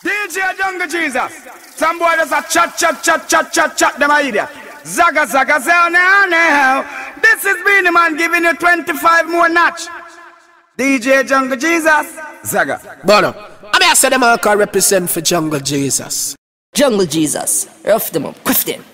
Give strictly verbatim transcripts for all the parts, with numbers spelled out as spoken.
D J Jungle Jesus. Some boy just a chat, chat, chat, chat, chat, chat, them a idiot. Zaga, zaga, say now, now. This is Beenie Man giving you twenty-five more notch. D J Jungle Jesus. Zaga. Bono, I mean I say them all can represent for Jungle Jesus. Jungle Jesus. Rough them up, quiff them.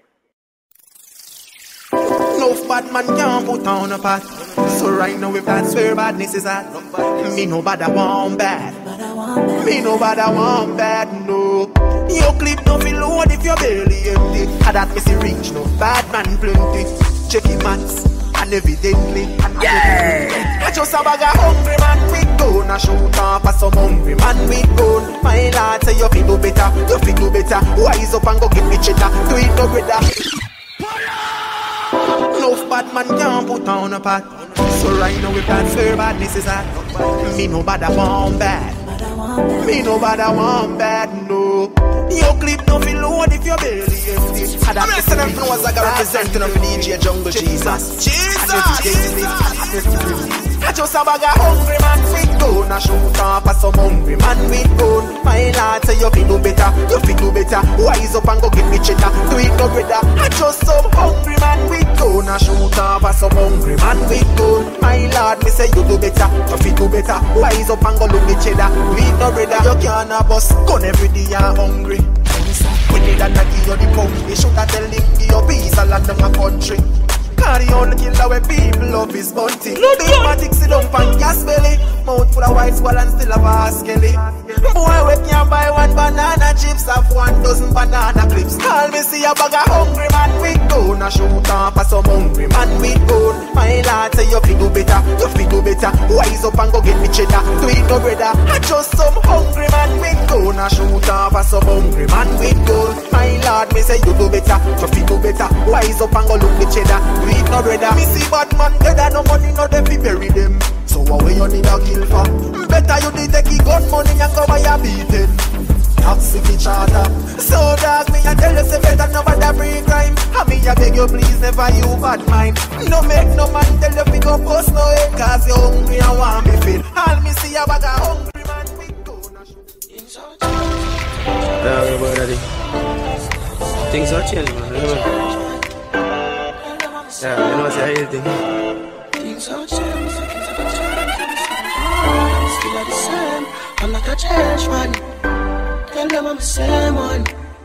No bad man can't put on a pot. So right now if that's where badness is at, me no bad I want bad. Me no bad I want bad, no. Your clip don't feel load if your belly empty. And that me see rich, no bad man plenty. Check it mats, and evidently yeah. I just a bag of hungry man with gun. I shoot off at some hungry man with gun. My lad say you feel do better, you feel do better. Wise up and go get me cheddar. Do it no brother. No bad man can't put on a pot. So right now if that's where badness is at, me no bad I want bad. Me no bad I want bad, no. Your clip no feel load if your belly empty. I'm gonna send them from like a representing of D J Jungle Jesus. Jesus! I just a bag of hungry man with gun. I shoot off at some hungry man with gun. My lad say you feel do better, you feel do better. Wise up and go get me cheddar. Do it no brother. I just some hungry man with gun. I shoot off at some hungry man with gun. My lad me say you do better, you feel do better. Wise up and go look me cheddar. Do it no brother. You can't have us gun every day you're hungry. When they done give you the pound, they should have tell him give you peace and land them a country. Cause the only killer where people love is bunting. Big matic sit down pan gas belly. Mouth full of white swallow and still have a skelly. Boy we can buy one banana chips, have one dozen banana clips. Call me see a bag of hungry man with gun. I shoot off at some hungry man with gun. My lad say you feel do better, you feel do better. Wise up and go get me cheddar. Do it no brother. I just some hungry man with gun. I shoot off at some hungry man with gun. My lad me say you do better, you feel do better. Wise up and go look me cheddar. Do it no brother. Me see bad man dead and no money no them fi bury them. So what way you need a kill for? Better you need take gun money and go buy a beating. Taxi fi charter. So dog me I tell you say better no bother bring crime. And me I beg you please never you bad mind. No make no man tell you fi go post no head. Cause you hungry and want me feel. All me see a bag of hungry man we go na shoot. Yeah, everybody ready. Things are changing, man. Yeah, you know what's everything. Things are changing. Still the same. I'm not a change man. Tell them I'm the same one.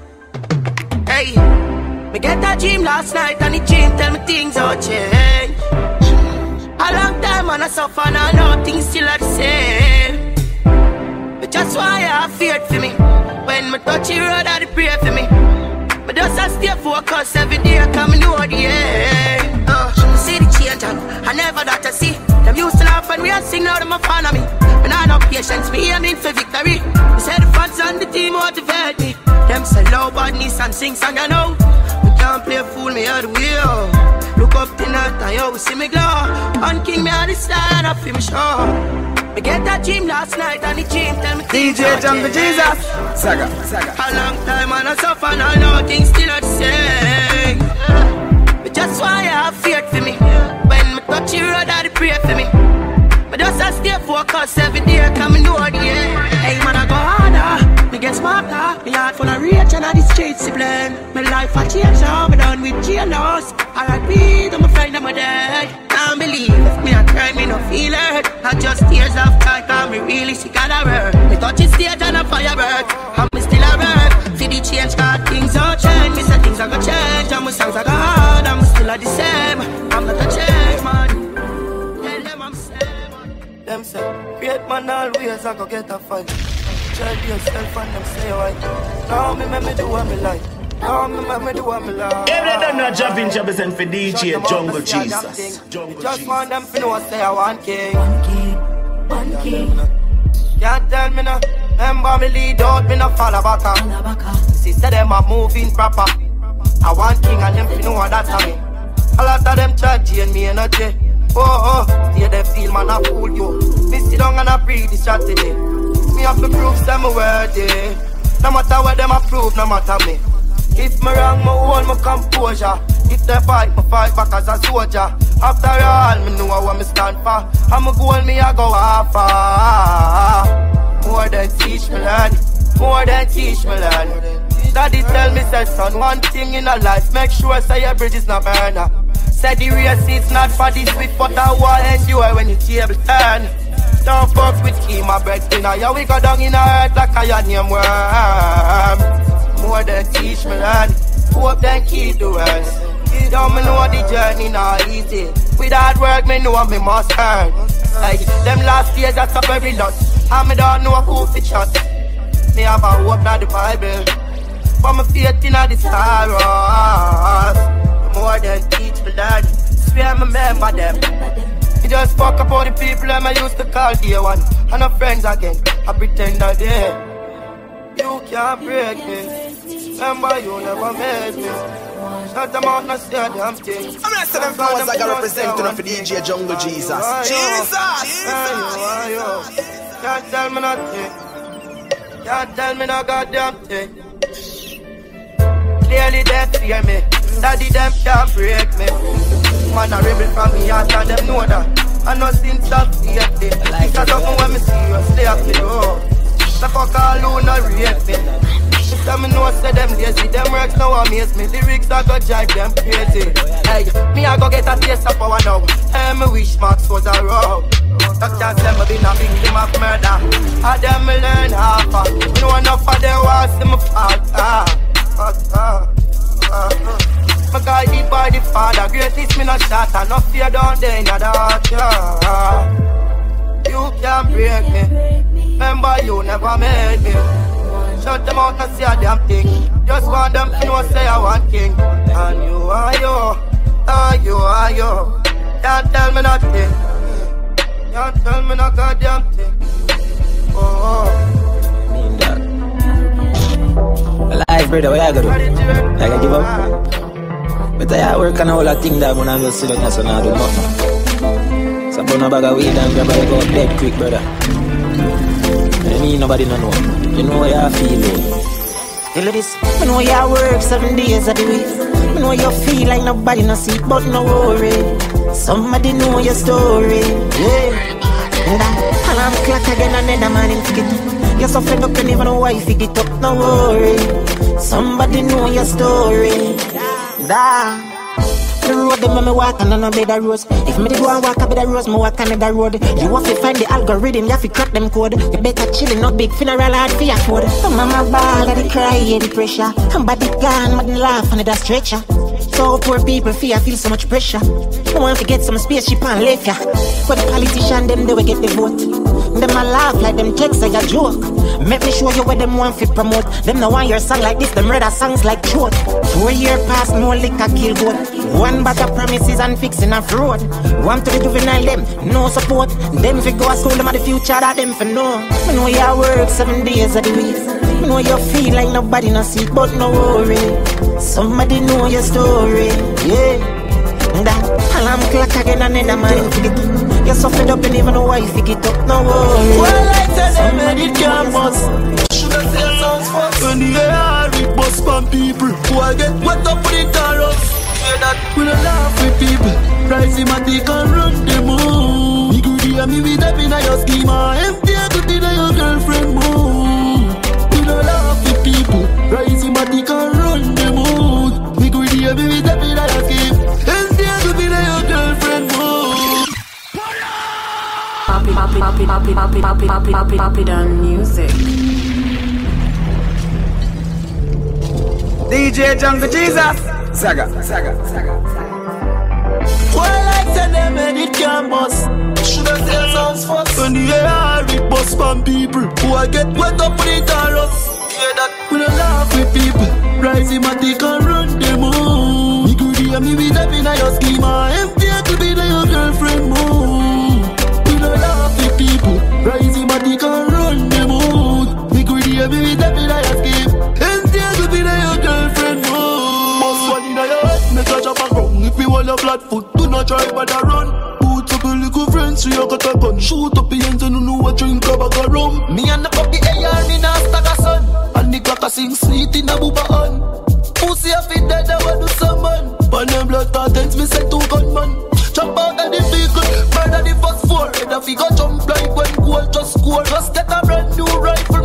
Hey, me get that dream last night and the dream tell me things all change. A long time and I suffer and I know things still are the same. But just why I have feared for me. When me touch the road I pray for me. But just I stay focused every day coming over the end. Uh, see the change and I never that I see. Them used to laugh when we are sing now them a fan of me. When I no patience, me aiming for victory. They say the fans and the team motivate me. Them say low badness and sing song I know. We can't play fool me all the way up. Look up tonight and you will see me glow. On King me on the star and I feel me show. Me get that dream last night and the dream tell me D J Jungle Jesus. Saga, Saga. A long time and I suffer and I know things still are the same. But just why I have feared for me. When me touch the road I pray for me. But just I stay focused every day coming over the end. Hey man I go harder, me get smarter. Me heart full of rage and I the street discipline. My life I change now, me done with jailhouse. R I P to my friend and my dad. Can't believe if me a cry, me no feel hurt. I just tears of time, cause me really sick of the work. Me touch the stage and a firework, and me still a work. For the change, cause things don't change. Me say things are gonna change, and my songs are gonna hard, and me still are the same. I'm not a change man. Tell them I'm same man. Them say, great man always I go get a fight. Try be yourself and them say why. Now me make me do what me like. Now me make me do what me like. Every day not Javin represent for D J Jungle Jesus. Jungle Just Jesus. want them to know say I want king. One king, one king. Can't tell me no. Remember me lead out, me no follow back. Alabaka. See say them a moving proper. I want king and them to know that's how me. A lot of them try to me energy. Oh, oh, see they feel man I fool you. Me sit down and I breathe the strategy. Me have to prove some worthy. No matter what them approve, no matter me. If me wrong, me hold my composure. If they fight, me fight back as a soldier. After all, me know what me stand for. I'm a goal, me I go half. More than teach me learn. More teach me learn. Daddy tell me, say son, one thing in a life, make sure say your bridge is not burner. Said the race is not for the swift, but I will endure when the table turn. Don't fuck with key, my bread dinner. Yeah, we go down in a earth like a your name worm. More than teach me learn. Hope then keep the worst. Don't me know the journey not easy. With hard work, me know me must earn. Like them last years I stop every lot. And me don't know who to trust. Me have a hope not the Bible, but my faith in the stars. More than teach me learn. Swear me remember them. Me just fuck up all the people that I used to call day one. And no friends again, I pretend that they. You can't break me. Remember you never made me. Shut them out, not say a damn thing. I'm gonna say them flowers I got representing for D J Jungle Jesus. Jesus! Jesus! Can't tell me nothing. Can't tell me no goddamn thing. Clearly they fear me. Daddy them can't break me. Man a rebel from me heart and them know that. I know since that fear me. It's a something when me see you stay up me door. The fuck all who no rape me. If them know say them lazy, them works now amaze me. Lyrics I go drive them crazy. Hey, me I go get a taste of power now. Hey, me wish Max was a row. Doctors say me been a victim of murder. I them me learn half. Me know enough of them want see me fall. Ah, ah, ah, ah. Me guided by the Father. Greatest me no shot and no fear down there in the heart. Ah. You can't break me. Remember you never made me. Shut them out and say a damn thing. Just want them to know say I want king. And you are you, are you, are you. Can't tell me nothing. Can't tell me no goddamn thing. Oh, oh. Mean that. Alive, brother, what I gotta do? I gotta give up. But I work on a whole lot of things that when I go sit down, so now I do nothing. So put a bag of weed and grab a go dead quick, brother. I mean, nobody no know. You know how I feel, though. You know this, I know you work seven days of the week. I know you feel like nobody no see, but no worry. Somebody know your story, yeah. And that alarm clock again another man in forget. You're so fed up and even know why you get up, no worry. Somebody know your story, that. The road them when me walk on a bed of rose. If me go and walk a bed of rose, me walk on the road. You have to find the algorithm, you have to crack them code. You better chillin', not big funeral hard for your food. Oh, mama ball, I cry, yeah, the pressure. I'm body gone, but laugh on the stretcher. So poor people fear, feel so much pressure. I want to get some spaceship and left ya. But the politician, them, they will get the vote. Them a laugh like them texts like a joke. Make me show you where them want to promote. Them no want your song like this, them rather songs like throat. Four year past, no liquor kill goat. One bag of promises and fixing a fraud. Want to the juvenile them, no support. Them fi go a school, them are the future that them fi know. I know you work seven days of the week. I know you feel like nobody no see, but no worry. Somebody know your story, yeah. That alarm clock again another man forget. You're so fed up and even know why you forget up, no worry. Well, I tell them and it can't bust. Should I say sounds fast? When the air it bust from people who I get wet up with the carrots. We don't laugh with people. Rise him and take and run the moon. You could hear me with up in your schema. Empty to deny your girlfriend moon. We don't laugh with people. Rise him and take and run the moon. We could hear me with up in your schema. Empty to deny your girlfriend moon. Poppy, poppy, poppy, poppy, poppy, poppy, poppy, poppy, poppy, done music. D J Jungle Jesus. Saga, Saga, Saga. Well, I tell them and it can't bust. Should I say sounds fast? When the air it bust from people who I get wet up with the carrots. Yeah, that we don't laugh with people. Rise him and take and run the moon. You could hear me with up in your schema. Empty to be your girlfriend moon. We don't laugh with people. Rise him and take and run the moon. You could hear me with up in your schema. Empty to be your girlfriend moon. Make a jump and ground. If you want your flat foot, do not try but I run. Put up your little friends, so you got a gun. Shoot up your hands and you know what drink a bag of rum. Me and the puppy A R in a stack of sun. And the clock a sing sweet in a booba on. Pussy a fit dead, I want do some man. But them blood patents, me send two gunman. Jump out of the vehicle, murder the first four. Head a figure jump like when goal just score. Just get a brand new rifle, me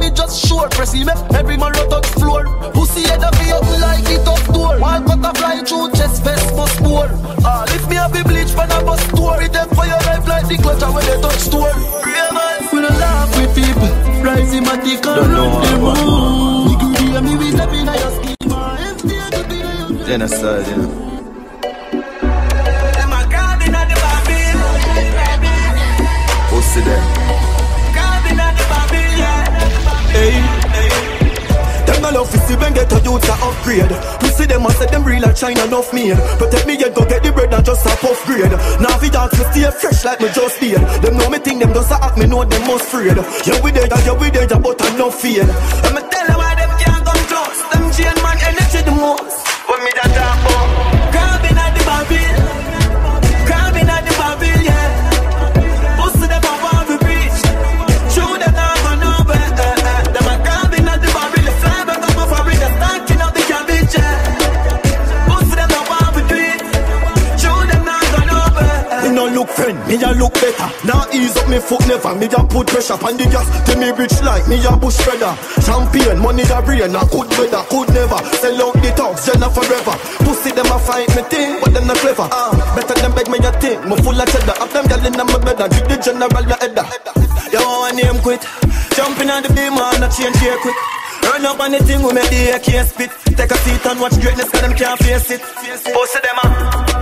me just short. Press him up, every man rot touch floor. Pussy head up me up like it up door. One butterfly through chest vest must pour. Ah, lift me up be bleach when I bust store. It them for your life like the clutch when they touch store. Real man, we don't laugh with people. Rise him at the car, run the room. You could hear me with step in your skin. Genocide, you know. Them a garden at the Babylon. Pussy there. Garden at the Babylon. Hey, hey. Them no love to see when get a youth to upgrade. Pussy them a say them real like China enough made. Protect me yet go get the bread and just a puff grade. Now if you dance me stay fresh like me just did. Them know me think them just a act me know them most afraid. Yeah we there, yeah we there, but I no fear. I'ma tell them why them can't come close. Them chain man energy the most. What me that talk about? Crabbing at the Babylon. Crabbing at the Babylon, yeah. Pussy them a want to preach. Show them not go nowhere. Uh, uh. Them a crabbing at the Babylon. Fly back up my fabric, they're stacking up the cabbage, yeah. Pussy them a want to do it. Show them not go nowhere. Uh. Me no look friend, me a look better. Now ease up me foot never. Me a put pressure on the gas. Tell me rich like me a bush spreader. Champion, money a brain, a good weather, could never. Sell out the talks, Jenna forever. Pussy them a fight me thing, but them not clever. Ah, uh, better them beg me a thing. Me full of cheddar, up them gyal inna my bed and give the general your header. Yo, I name quit. Jumping on the beam and a change here quick. Run up on the thing we make the A K spit. Take a seat and watch greatness 'cause them can't face it. Pussy them a.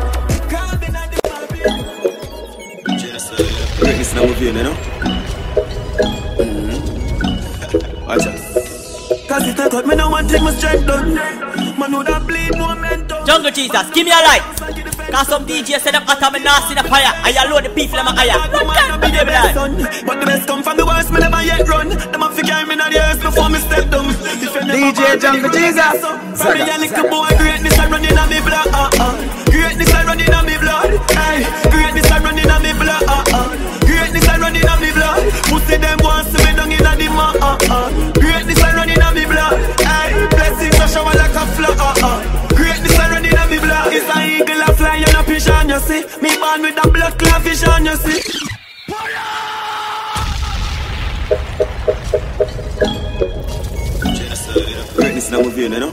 Greatness now with you, you know. Watch out. Cause it a cut me now one take my strength done. Man know that bleed momentum. Jungle Jesus, give me a light. Cause some D J said them hot and me nasty the fire. I alone the people them a higher. But the best son, but the best come from the worst, me never yet run. Them a figure me in the earth before me step down. D J Jungle Jesus. From me a little boy, greatness a running on me blood. Uh uh. Greatness a running on me blood. Hey, greatness a running on me blood. Uh uh. Greatness a running on me blood. Pussy them want to me down in the mud. Uh uh. Greatness a running on me blood. Hey, blessings a shower like a flood. Uh uh. Greatness a running on me blood. It's a eagle a fly and a pigeon, you see. Me born with a blood clot vision, you see. Greatness now with you, you know.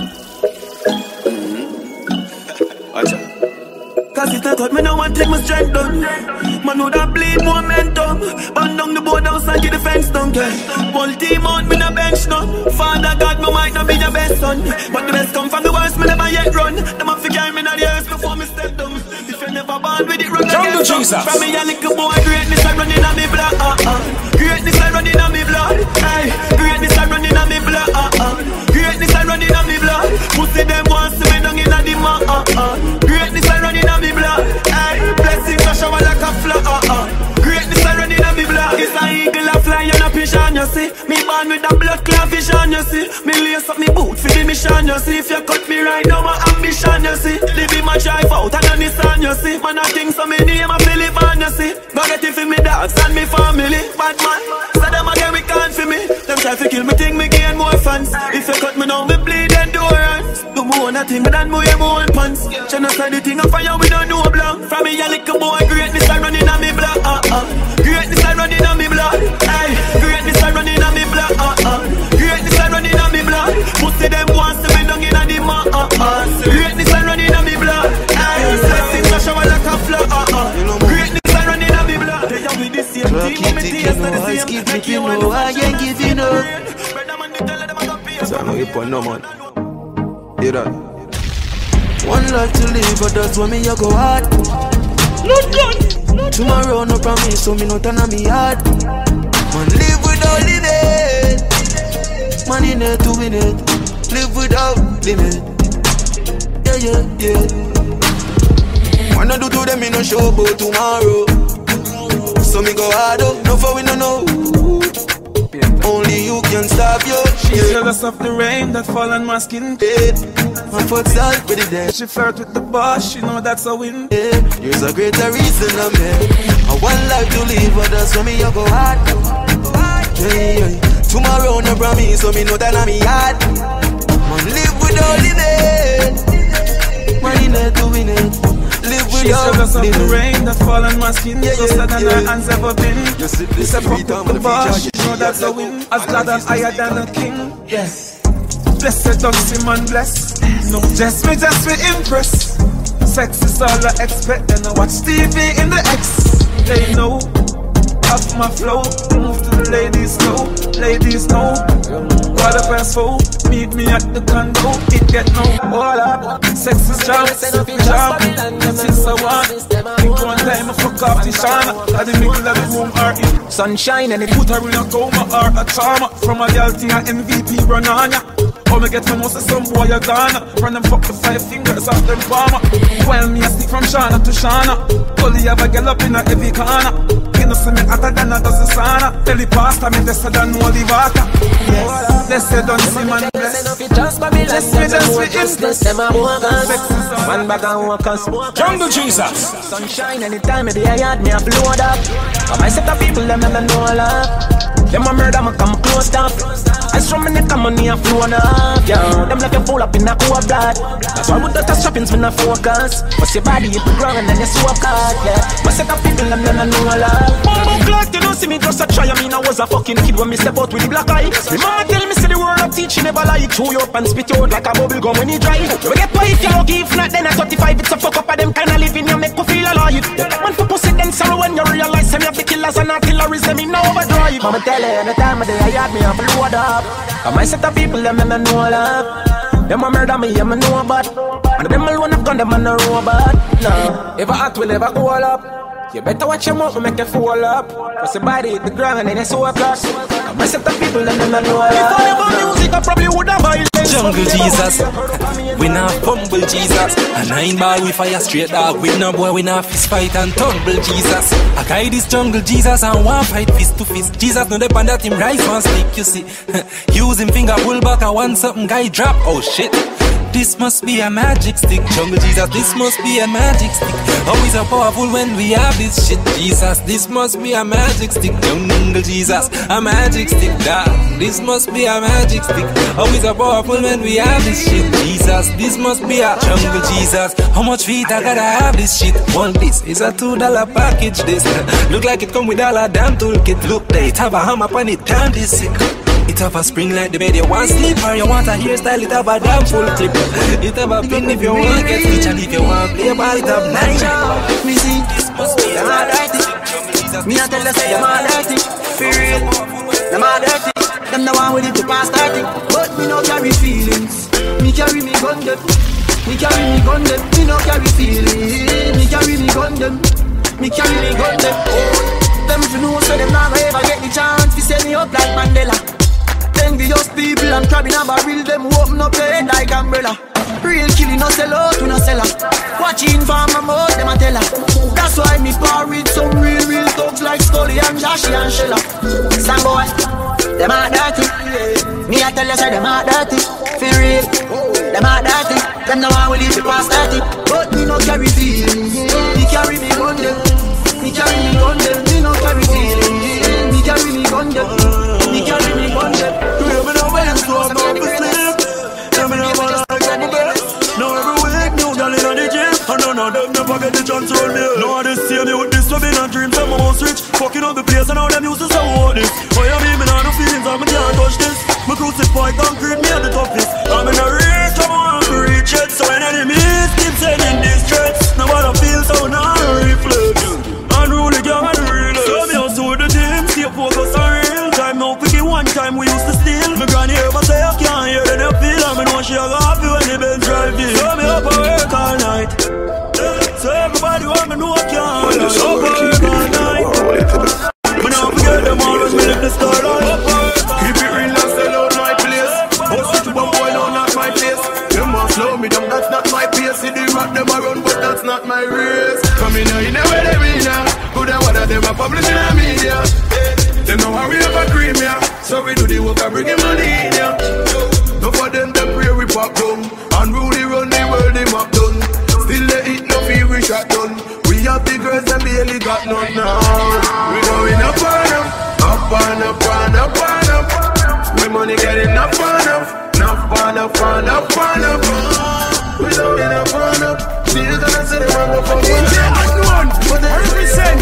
Watch out. Cause it a cut me now and take my strength done. Man know that bleed momentum. Burn down the board house and get the fence down, yeah. Pull team out, me no bench none. Father God, me might not be your best son, but the best come from the worst, me never yet run. Them a figure me in the earth before me step down. If you never born with it, run Jungle against Jesus. From me a little boy, greatness a running on me blood. Uh uh. Greatness a running on me blood. Hey, greatness a running on me blood. Uh uh. Greatness a running on me blood. Pussy them want to me down in the mud. Uh uh. Greatness a running on me blood. Hey, blessings a shower like a flood. Uh uh. Greatness a running on me blood. It's a eagle a fly and a pigeon, you see. Me born with a blood clot vision, you see. Me lace up me boot for the mission, you see. If you cut me right now, my ambition, you see. Live in my drive out and a Nissan, you see. Man, I think so me name a Philip and you see. Go get it for me dogs and me family. Bad man, so them again we can't for me. Them try to kill me, think me gain more fans. If you cut me now, me bleed endurance. Do more on a thing, but then more you more pants. Genocide the thing of fire, we don't know blank. From me a little boy, greatness a running on me blood. Uh uh. Greatness a running on me blood. Hey, greatness a running on me blood. Uh uh. Greatness a running on me blood. Pussy them wants to be down in the mud. Uh uh. Greatness a running on me blood. Hey, blessings a shower like a flood. Uh uh. Greatness a running on me blood. They are with the same team, with me tears to the same. Make you know I ain't giving up. So I know you put no man. Hear that? One life to live, but that's why me a go hard. Not done. Tomorrow no promise, so me no turn on me hard. Man live without limit. Man in it to win it. Live without limit. Yeah, yeah, yeah. Man I do to them in no show about tomorrow. So me go hard up, no for we no know. Only you can stop your shit. She's jealous of the rain that fall on my skin. My foot's out with the dead. She flirt with the boss, she know that's a win. Yeah. There's a greater reason I'm here. I want life to live, but that's why me you go hard. Yeah, yeah. Tomorrow no promise, so me know that I'm hard. Man live without limit. Man in it to win it. Live She's jealous of the rain that fall on my skin. Closer than her hands ever been. This a fuck up the boss, she know that's a win. As glad and higher than a king. Yes. Blessed don't see man bless. No, just me, just me impress. Sex is all I expect. And I watch T V in the X. They know off my flow. Move to the ladies know. Ladies know. What a best fool. Meet me at the condo. It get no all up. Sex is job. Sex is job. Since I want. Think one time I fuck off the shana. At the middle of the room or in sunshine. And it put her in a coma or a trauma. From a girl thing a M V P run on ya. How me get from most of some boy a Ghana. Run them fuck the five fingers off them farmer. While me a stick from Shana to Shana. Only have a girl up in a heavy corner. You know see me hotter than a dozen sauna. Tell the pastor me lesser than holy water. Yes, let's say don't see man bless. Just me, just me, just me, just me. One bag of walkers. Jungle Jesus. Sunshine anytime of the yard me a blow up. Come I set the people them never know love. Them a murder me come close up. I strum me neck and money a flow up. Yeah, them like you full up in a cool blood. That's why with the touch shoppings me not focus. But your body hit the ground and then you swap hard. Yeah, my set of people them never know love. Bumbo clock, you don't see me just a try. I mean I was a fucking kid when me step out with the black eye. The mama tell me say the word of teaching never lie. Chew you up and spit you out like a bubble gum when you dry. You get pay if you lucky, if not then at thirty-five it's a fuck up of them kind of living you make you feel alive. Man for pussy then sorrow when you realize them you have the killers and artillery them in overdrive. Mama tell you anytime of the day I had me up load up. Come I set the people them and know love. Them a murder me, I'm a know about. And them alone have gone, them a no robot. No, if I act will ever go all up. You better watch your mouth, make you fall up. Cause your body hit the ground and then it's so flat. Come I set the people and them a know love. If I never music, I probably would have violence. Jungle Jesus, we not fumble Jesus. A nine ball we fire straight dog. We no boy, we not fist fight and tumble Jesus. I guide this jungle Jesus and one fight fist to fist. Jesus no depend that him rise one stick, you see. Use him finger pull back and one something guy drop. Oh shit. This must be a magic stick, Jungle Jesus, this must be a magic stick. Always so powerful when we have this shit, Jesus. This must be a magic stick, Jungle Jesus, a magic stick, dog. This must be a magic stick. Always so powerful when we have this shit, Jesus. This must be a Jungle Jesus. How much feet I gotta have this shit? One this is a two dollar package. This look like it come with all a damn toolkit. Look, they have a hammer on it, damn this sick. It have a spring like the bed you want sleep or you want a hairstyle, it have a damn full clip. It have a pin if you want get stitch and if you want play ball, it have nine. Me see, this must be a dirty. Me a tell you say them all dirty. For real, them all dirty. Them the one with it to pass thirty. But me no carry feelings. Me carry me gun them. Me carry me gun them. Me no carry feelings. Me carry me gun them. Me carry me gun them. Them if you know so them not gonna ever get the chance to set me up like Mandela. Envious people and crabbing a barrel. Them open up their head like umbrella. Real killing no sell out to no seller. Watching for my mouth, them a tell her. That's why me par with some real, real thugs like Scully and Joshy and Shella. Some boy, them a dirty. Me a tell you say them a dirty. For real, them a dirty. Them no one will leave the past thirty. But me no carry feelings. Me carry me gun them. Me carry me gun them. Me no carry feelings. Me carry me gun them. Me carry me gun them. You me know when so I'm going to sleep. You me know when I go to bed. Now every week new girl in the gym. And none of them never get the chance to me. Now they see me with this love in a dream. Some most rich, fucking up the place and now them used to say what this. Oh you mean me not no feelings, I me can't touch this. Me crucify concrete, me at the toughest. I'm in a reach, I'm on to reach it. So when enemies keep sending these threats, nobody feels so now reflex. Unruly gang and real. So me also with the team, stay focused on real time. Now quicky one time we used to steal. Me granny ever say I can't hear then you feel. I me know she a go happy when the Benz drive in. So me up and work all night. So everybody want me know I can't. Up and work all night. Me now forget them all when me live the starlight. Keep it real and sell out my place. Bust it to one boy, no not my place. Them want slow me down, that's not my pace. See the rock them a run, but that's not my race. Come in now, you know where they be now. Who the what are them a publishing a media. They know how we have a cream, yeah. So we do the work and bring him money in, yeah. No for them, them pray we pop down. And really run the world, they map done. Still they eat no feel we shot done. We have the girls and barely got none now. We going up and up, up and up and up and up. We money getting up and up, up and up and up and up. We going up and up, feel that I said they want to go for D J unknown, represent.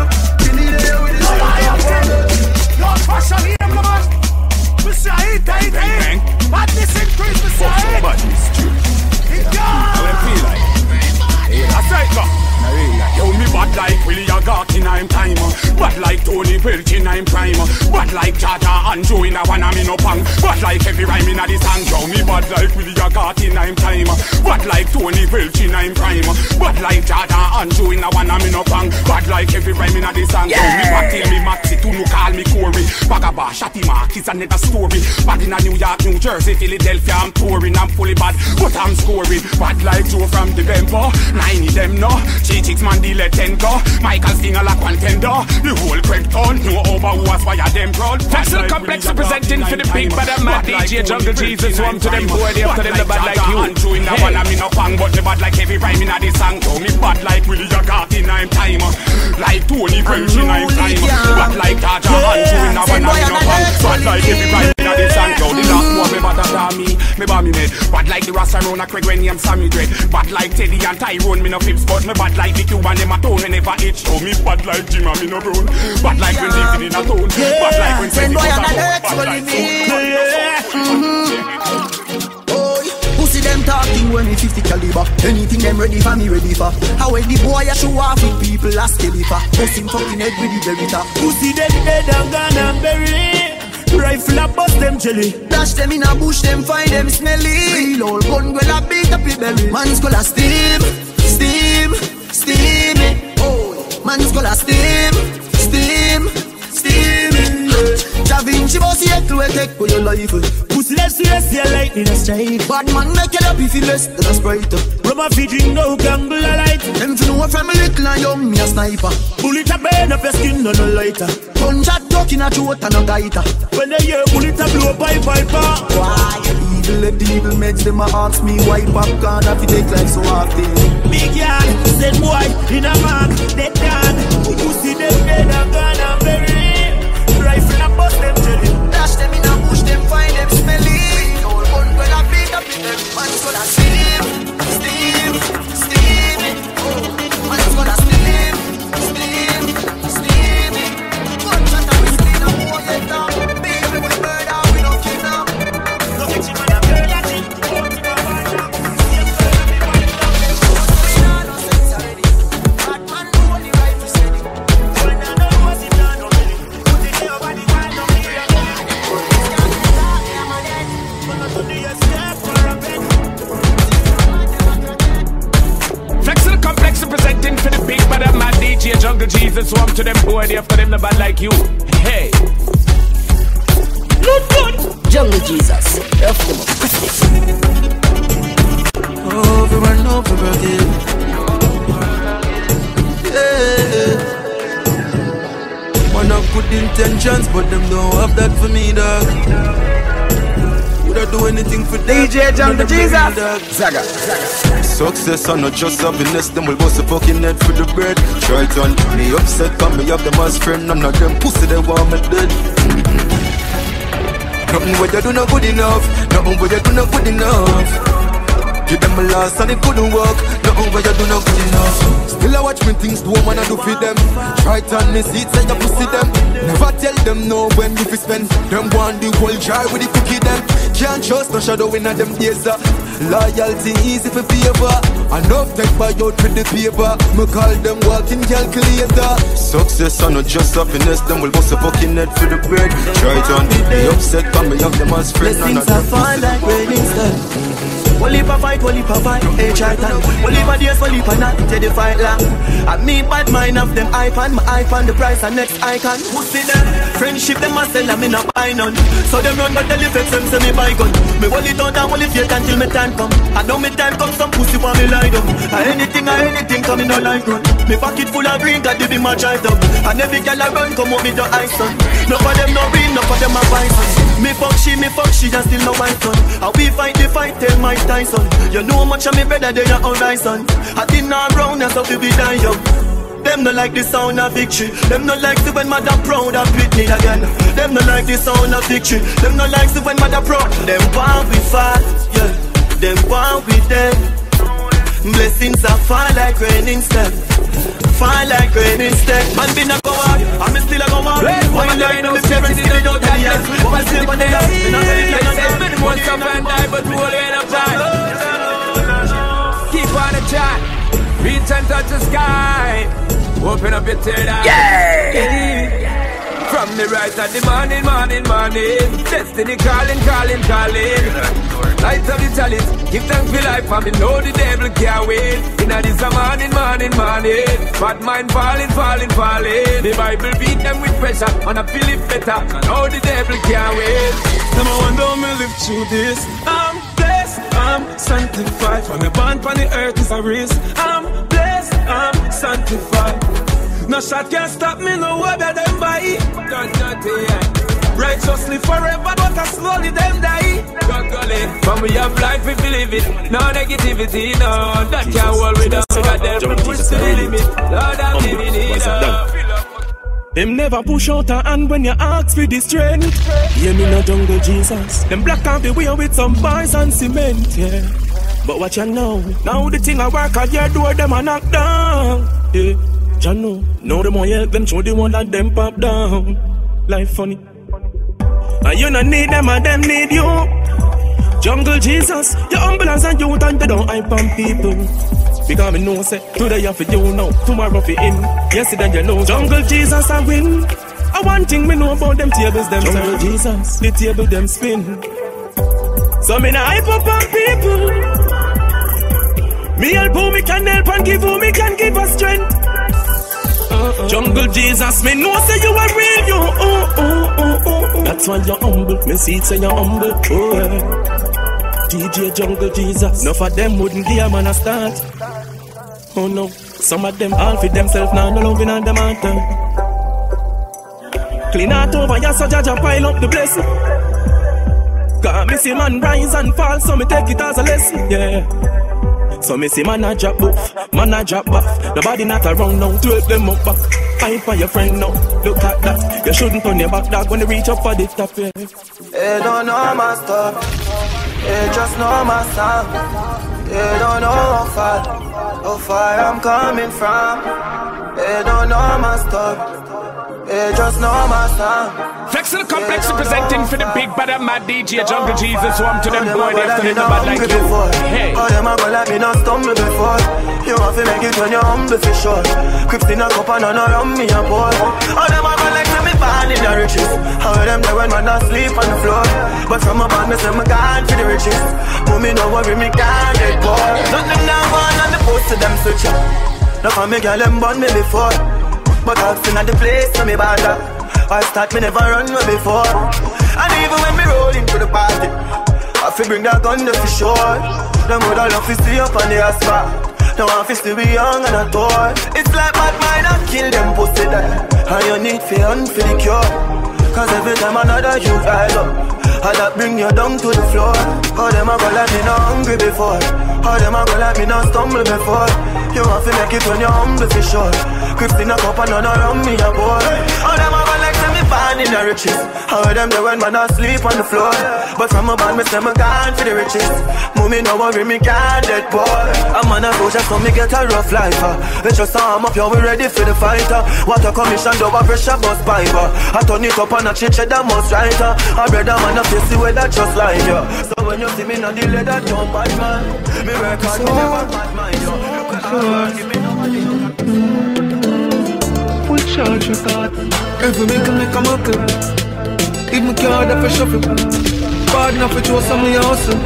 Yo, fashion here, man. We say it, it, it. Badness increase, we say it. Badness, true. It goes. How I feel like? That's right, go. Yo, me bad like Willie Agak in I'm time. Bad like Tony Welch in I'm prime. Bad like Jaja and Joe in a one I'm in a pang. Bad like every rhyme in a the song. Yo, me bad like Willie Agak in I'm time. Bad like Tony Welch in I'm prime. Bad like Jaja and Joe in a one I'm in a pang. Bad like every rhyme in a the song. Yo, me bad till me Maxi to no call me Corey. Bagaba, Shotty Mark is another story. Bad in a New York, New Jersey, Philadelphia, I'm touring. I'm fully bad, but I'm scoring. Bad like Joe from the Bempo. Nine of them no. Chicks man the let ten go. Michael Stinger like contender. The whole crack town know over who was why them proud. Texel Complex representing for the big bad mad D J Jungle Jesus. One to them boy, they after them the bad like you. And Joe in a one I'm in a pang, but the bad like heavy rhyme in a the song. So me bad like Willie Agak in I'm time. Like Tony Welch in I'm time. Bad like Jaja and Joe in a one I'm in a pang. Bad like heavy rhyme in a the song. So the last one me bad than me, me bad me made. Bad like the Rasta Rona Craig when I'm Sammy Dread. Bad like Teddy and Tyrone, me no flips, but me bad like the Cuban them a tone and never itch. So me bad like Jim and me no brown. Bad like when they in a tone. Bad like when Teddy goes a tone. Bad like pussy them talking when me fifty caliber. Anything them ready for me ready for. How when the boy a show off with people ask Khalifa. Busting fucking head with the berita. Pussy them dead and gone and buried. Rifle a bust them jelly. Dash them in a bush, them find them smelly. Real old gun well a beat up the belly. Man's gonna steam, steam, steam it. Oh, man's gonna steam, steam, steam it. Da Vinci boss here to a take for your life. Pussy let's see, let's see a lightning a strike. Bad man make it up if you less than a sprite. Rum a feeding no gangle a light. Them to know from a little and young me a sniper. Bullet a burn up your skin no no lighter. Gunshot duck in a throat and a gaiter. When they hear bullet a blow by piper. Why evil the evil meds them a ask me why popcorn have to take like so often. Big yard, said boy in a mark, dead dog. Pussy them dead and gone and buried. Rifle a bust them jelly. Dash them in a bush, them find them smelly. Old gun when I beat up in them. Man's gonna steam, steam, steam it. Oh, man's gonna steam, steam, steam it. One shot and we steam up, boy, get down. Baby, we murder, we don't kill now. Look at you, man, I'm girl, that's it. Hold you, my man, now. See a girl, and me body down. What's going on, no sense already. Bad man, no only right to steady. When I know what's it done, no really. Put it here, body, man, no me again. Flexing Complex representing for the big bad mad D J Jungle Jesus. So I'm to them boy, they after them the bad like you. Hey, look good. Jungle Jesus, rough them up, quickly. Over and over again. Yeah. Man have good intentions, but them don't have that for me, dog. Would I do anything for them? D J Jungle Jesus. Zaga, Zaga. Success and not just happiness. Them will bust a fucking head for the bread. Try it on me upset, come me up them as friend. I'm not them pussy, they want me dead. Nothing what you do not good enough. Nothing what you do not good enough. Give them a last and it couldn't work. Nothing what you do not good enough. Still I watch me things do what I do for them. Try to turn me seats and you pussy them. Never tell them no when you fi spend. Them want the whole jar with the cookie them. Can't trust no shadow in a them days up. Loyalty easy for favor. Enough take by out with the paper. Me call them walking calculator. Success and not just happiness. Them will bust a fucking head for the bread. Try to turn me upset, come me up them as friends. Blessings are fall like raining sun. One leap a fight, one leap a fight, hey Charlton. One leap a days, one leap a night, till the fight long. I me bad mind of them iPhone, my iPhone, the price and next icon. Who see them? Friendship them must sell, I me not buy none. So them run but tell the fakes, them say me buy gun. Me hold it down and hold it fake until me time come. I know me time come, some pussy want me lie down. Anything or anything coming no like run. Me pocket full of green, got the be my drive down. And every girl I run, come up me the ice on. No for them no real, no for them a bison. Me fuck she, me fuck she, and still no white son. And we fight the fight, tell my Tyson. You know much of me better than your horizon. I did not brown, that's how we die young. Them no like the sound of victory. Them no like the when mother proud of Whitney again. Them no like the sound of victory. Them no like the when mother proud. Them want we fast, yeah. Them want we dead. Blessings are fall like raining step. Fall like raining step. Man been a go hard, I'm still a go hard. One line of the parents still don't tell you. One step on the house, and I tell you like that. One step and die, but we'll end up time. Keep on the chat. Reach and touch the sky. Open up your third eye. Yeah. From the rise of the morning, morning, morning. Destiny calling, calling, calling. Light of the chalice, give thanks for life, and me know the devil can't wait. Inna this a morning, morning, morning. Bad mind falling, falling, falling. The Bible beat them with pressure, and I feel it better. Now the devil can't wait. Number one, don't me live through this. I'm blessed, I'm sanctified. From the bond on the earth is a risk. I'm blessed, I'm sanctified. No shot can't stop me, no way that them buy. Don't not yeah. Righteously forever, but I slowly them die. Don't go late. When we have life, we believe it. No negativity, no. That can't hold with us. Got them push to the limit. Lord, I'm giving it up. Them never push out a hand when you ask for the strength. Yeah, me no jungle Jesus. Them black out the way with some bars and cement, yeah. But what you know? Now the thing I work at your door, them a knock down. Yeah. You know, now the more you help them, show the one that them pop down. Life funny. And you don't need them and them need you. Jungle Jesus, your ambulance and youth and they don't hype on people. Because me know say, today you for you now, tomorrow for in. Yesterday you know, Jungle Jesus I win. I one thing me know about them tables, them Jungle Jesus, the table them spin. So me not hype up on people. Me help who me can help and give who me can give us strength. Uh-uh. Jungle Jesus, me know say you are real, you. Oh, oh, oh, oh, oh. That's why you're humble. Me see it say you're humble. Oh, yeah. D J Jungle Jesus. Enough of them wouldn't give a man a start. Oh no, some of them all for themselves now, no loving on them out there. Clean out over, yes, so Jaja pile up the blessing. Cause me see man rise and fall, so me take it as a lesson, yeah. So me see man a drop off, man a drop off. Nobody not around now to help them up back. Hype for your friend now, look at that. You shouldn't turn your back dog when you reach up for the top, yeah. They don't know my stuff, they just know my sound. They don't know how far, how far I'm coming from. They don't know my stuff, they just know my sound. Flexing the complex representing for the big bad and mad D J Jungle Jesus. So I'm to them boy, they have to live the bad like you. Hey. Oh, them a go like me not stumble before. You have to make it when you're humble for sure. Crips in a cup and none around me a boy. Oh, them a go like me born in the riches. How them there when man not sleep on the floor. But from a band me say me gone for the riches. But me no worry me can't get bored. Nothing now one and the post to them switch up. Now for me girl them born me before. But I've seen at the place so me bother. I start me never run me before. And even when me roll into the party, I feel bring that gun there for sure. Them would all love to see up on the asphalt. Now I'm to be young and a toy. It's like bad mind and kill them pussy there. And you need for hunt for the cure. Cause every time another you rise up, I that bring you down to the floor. How them a go like me not hungry before. How them a go like me not stumble before. You have to make it when you're humble for sure. Crips in a cup and none around me a boy. How them a go like me born in the riches. How them there when man asleep on the floor. But from a band me say me gone for the riches. Mommy no worry me can't dead boy. I'm on a social so me get a rough life. uh. Let's just arm up, you we ready for the fight. uh. Water commission over pressure bus pipe. uh. I turn it up and I change it that most right. uh. I brother man I face the weather just like you. So when you see me on the leather don't bad man. Me work hard me never bad mind you. Look at how give me no money. Full charge your thought. Every make me come up. If me card up a shuffle. Bad enough for show some of your hustle.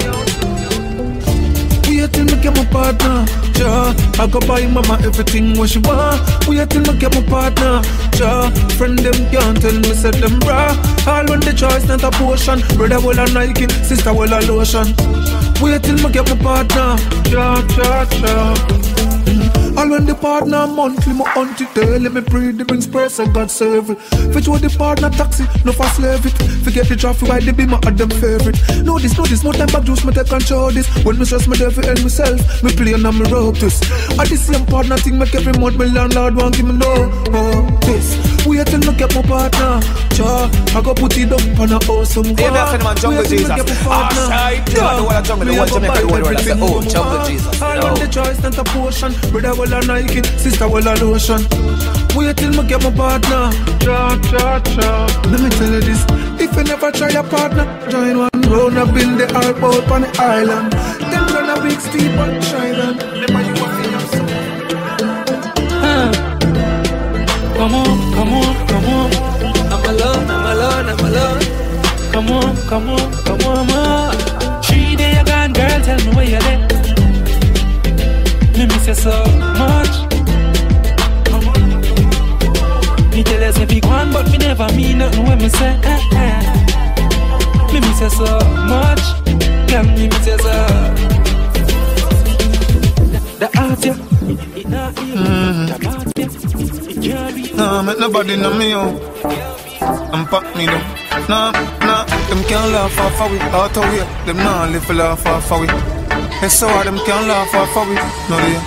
Wait till me get my partner. Ja, I go buy mama everything what she want. Wait till me get my partner. Ja, friend them can't tell me say them bra. All when the choice not a potion. Brother will a Nike, sister will a lotion. Wait till me get my partner. Ja, ja, ja. All when the partner monthly, my auntie tell me pray the brings press and God serve it. Fit with the partner taxi, no fast slave it. Forget the traffic, why they be my them favorite. Know this, know this, more time back juice, me take control this. When me stress me devil and myself, me play and me rope this. I the same partner thing make every month me landlord won't give me no oh, this. Wait till I get my partner. Cha, I go put it up on a awesome bar. Yeah, me a friend man, Jungle Jesus. Alright, you know what a jungle, the one Jamaica, the one word I say, oh, Jungle Jesus. I want the choice, not a portion. Brother will a Nike, sister will a lotion. Wait till I get my partner. Cha, cha, cha. Let me tell you this, if you never try a partner, join one round up in the hard boat on the island. Then run a big steep on China. Never you want to have some. Come on, come on, come on. I'm alone, I'm alone, I'm alone. Come on, come on, come on, man. Three days you gone, girl, tell me where you're there. Me miss you so much. Me tell you if you go on, but me never mean nothing when me say eh, eh. Me miss you so much. Girl, me miss you so. The art, yeah. Nah, make nobody know me out. I'm pop me though. Nah, nah, them can't laugh off of we. Out of way, them nah live for laugh off of we. It's so hard, them can't laugh off of we. No they.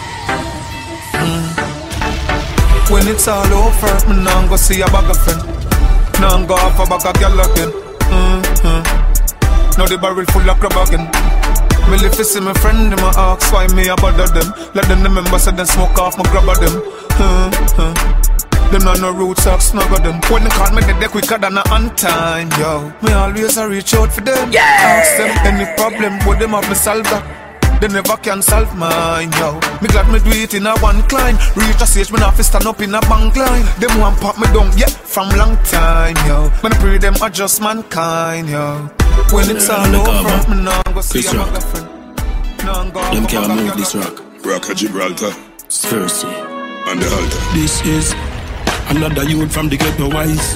Mm. When it's all over, me nah go see a bag of friend. Nah go off a bag of girl again. Mm-hmm. Now the barrel full of crab again. Me live to see my friend, them a ask why me a bother them. Let them remember, so then smoke off my grab of them. Mm-hmm. Them not no roots up, snuggle them. When they call me, they quicker than a on time, yo. Me always a reach out for them. Yeah. Ask them any problem, would them have me solve that? They never can solve mine, yo. Me glad me do it in a one climb. Reach a stage, me not fi stand up in a bank line. Them want pop me down, yeah, from long time, yo. When I pray them are just mankind, yo. When it's all over, me nah go see a bag of friend. Them can't move this rock. Rock of Gibraltar. Cersei. And the altar. This is another youth from the ghetto wise.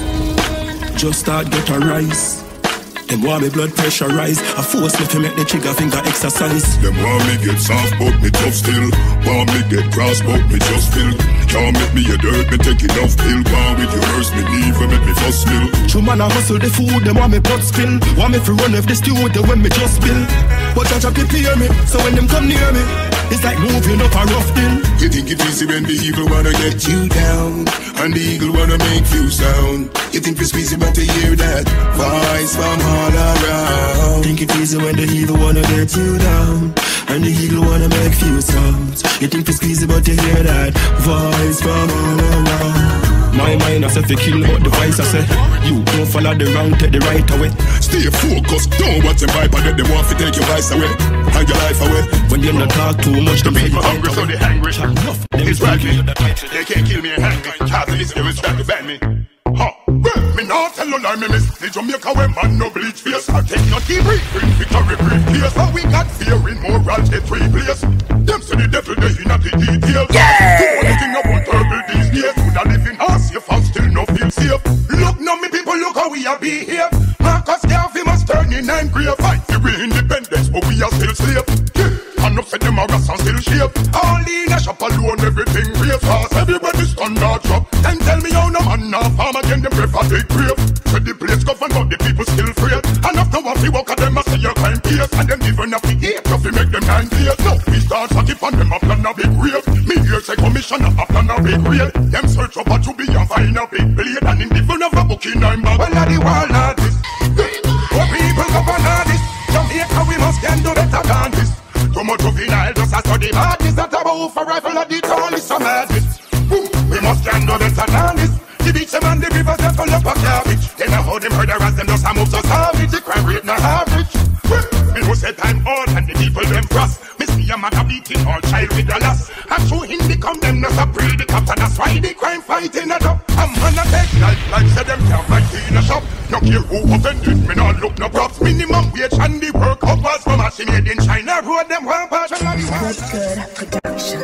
Just start get a rise. Them want me blood pressure rise. I force me to make the trigger finger exercise. Them want me get soft but me tough still. Want me get cross but me just feel. Can't make me a dirt, me take enough pill. Want with your nurse, me leave and make me fuss spill. True man I hustle the food, them want me pot spill. Want me to run off the studio when me just spill. But I prepare me, so when them come near me, it's like moving up a rough hill. You think it's easy when the eagle wanna get you down, and the eagle wanna make you sound. You think it's easy but to hear that voice from all around. Think it's easy when the eagle wanna get you down, and the eagle wanna make few sounds. You think it's easy but to hear that voice from all around. My mind I say fi kill but the voice I say you don't follow the wrong, take the right away. Stay focused, don't watch them vibe and them want to take your voice away and your life away. When them not talk too much, the people hungry so they hungry. It's right me, they can't kill me and hang me. Can't listen, they will try to ban me. Huh. Well, me not tell no lie, me miss the Jamaica where man no bleach face. I take no tea brief, bring victory briefcase. How we got fear in morality three place. Them say the devil they in at the details. Yeah! Do anything about terrible these days. Could I live in house safe and still no feel safe. Look now me people, look how we are behave. Marcus Garvey must turn in and grave. Fight for we independence, but we are still slave. Yeah. And up say them a rats and still shape. All in a shop alone, everything race fast. Everybody standard drop. Then tell me how no man now farm again them prefer big grave. So the place governed but the people still afraid. And after what we walk at them a say your crime case. And them even have to eat just to make them nine days. Now we start at it and them a plan a big grave. Me here say commissioner a plan a big raid. Them search up a to be and find a big blade. And in the front of a booking I'm back. Well at the wall not this. What people govern not this. Jamaica we must can do better than this. Too much juvenile just a study madness. That about for rifle at the tallest of madness. We must can do better than this. The beach them and the rivers they full up of garbage. They know how them murderers them just a move so savage. The crime rate not average. Me know say time old and the people them cross. Me see a mother beating all child with a loss. And show him become them not a pretty cops. And that's why the crime fighting a top. A man a take life like say them can't fight in a shop. No care who offended me not look no props. Minimum wage and the work hours from a made in China. Road them one patch and all the Good, good production.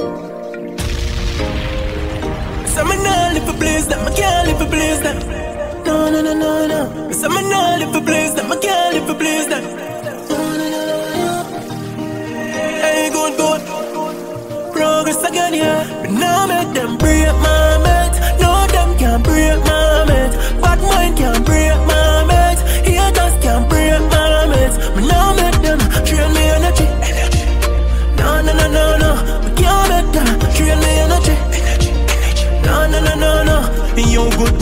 So me nah live for place that me can't live for place that. No, no, no, no, no. So me nah live for place that me can't live for place that. No, no, no, no, no. Hey, good, good. Progress again, yeah. Me nah make them break my mate. No, them can't break my mate. Bad mind can't break my mate. Haters can't break my mate. Me nah make them drain me energy. No, no, no, no, no. Me can't make them drain me energy. No, no, no, no, no. Yo, good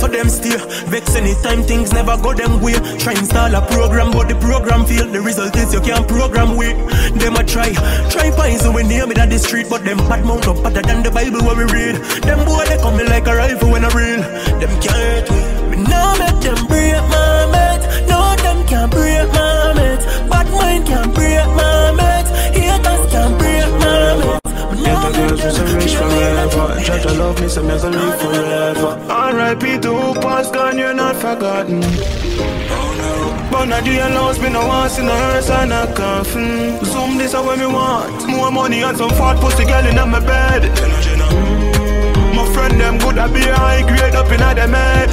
so them stay. Vex anytime things never go them way. Try install a program, but the program fail. The result is you can't program with. Them a try, try find so we near me that the street, but them bad mount up better than the Bible where we read. Them boy they come like a rifle when I real. Them can't hurt me. Me now make them break my mate. No, them can't break my mate. Bad mind can't break my mate. Haters can't break my mate. Get the girls who's a rich forever. Try to love me, so me gonna live forever. R I P to who passed gone, you're not forgotten. But now the allows me no once in a hearse and a coffin. Zoom this out when me want. More money and some fat pussy girl in my bed. Mm. My friend them good at be high grade up in them head.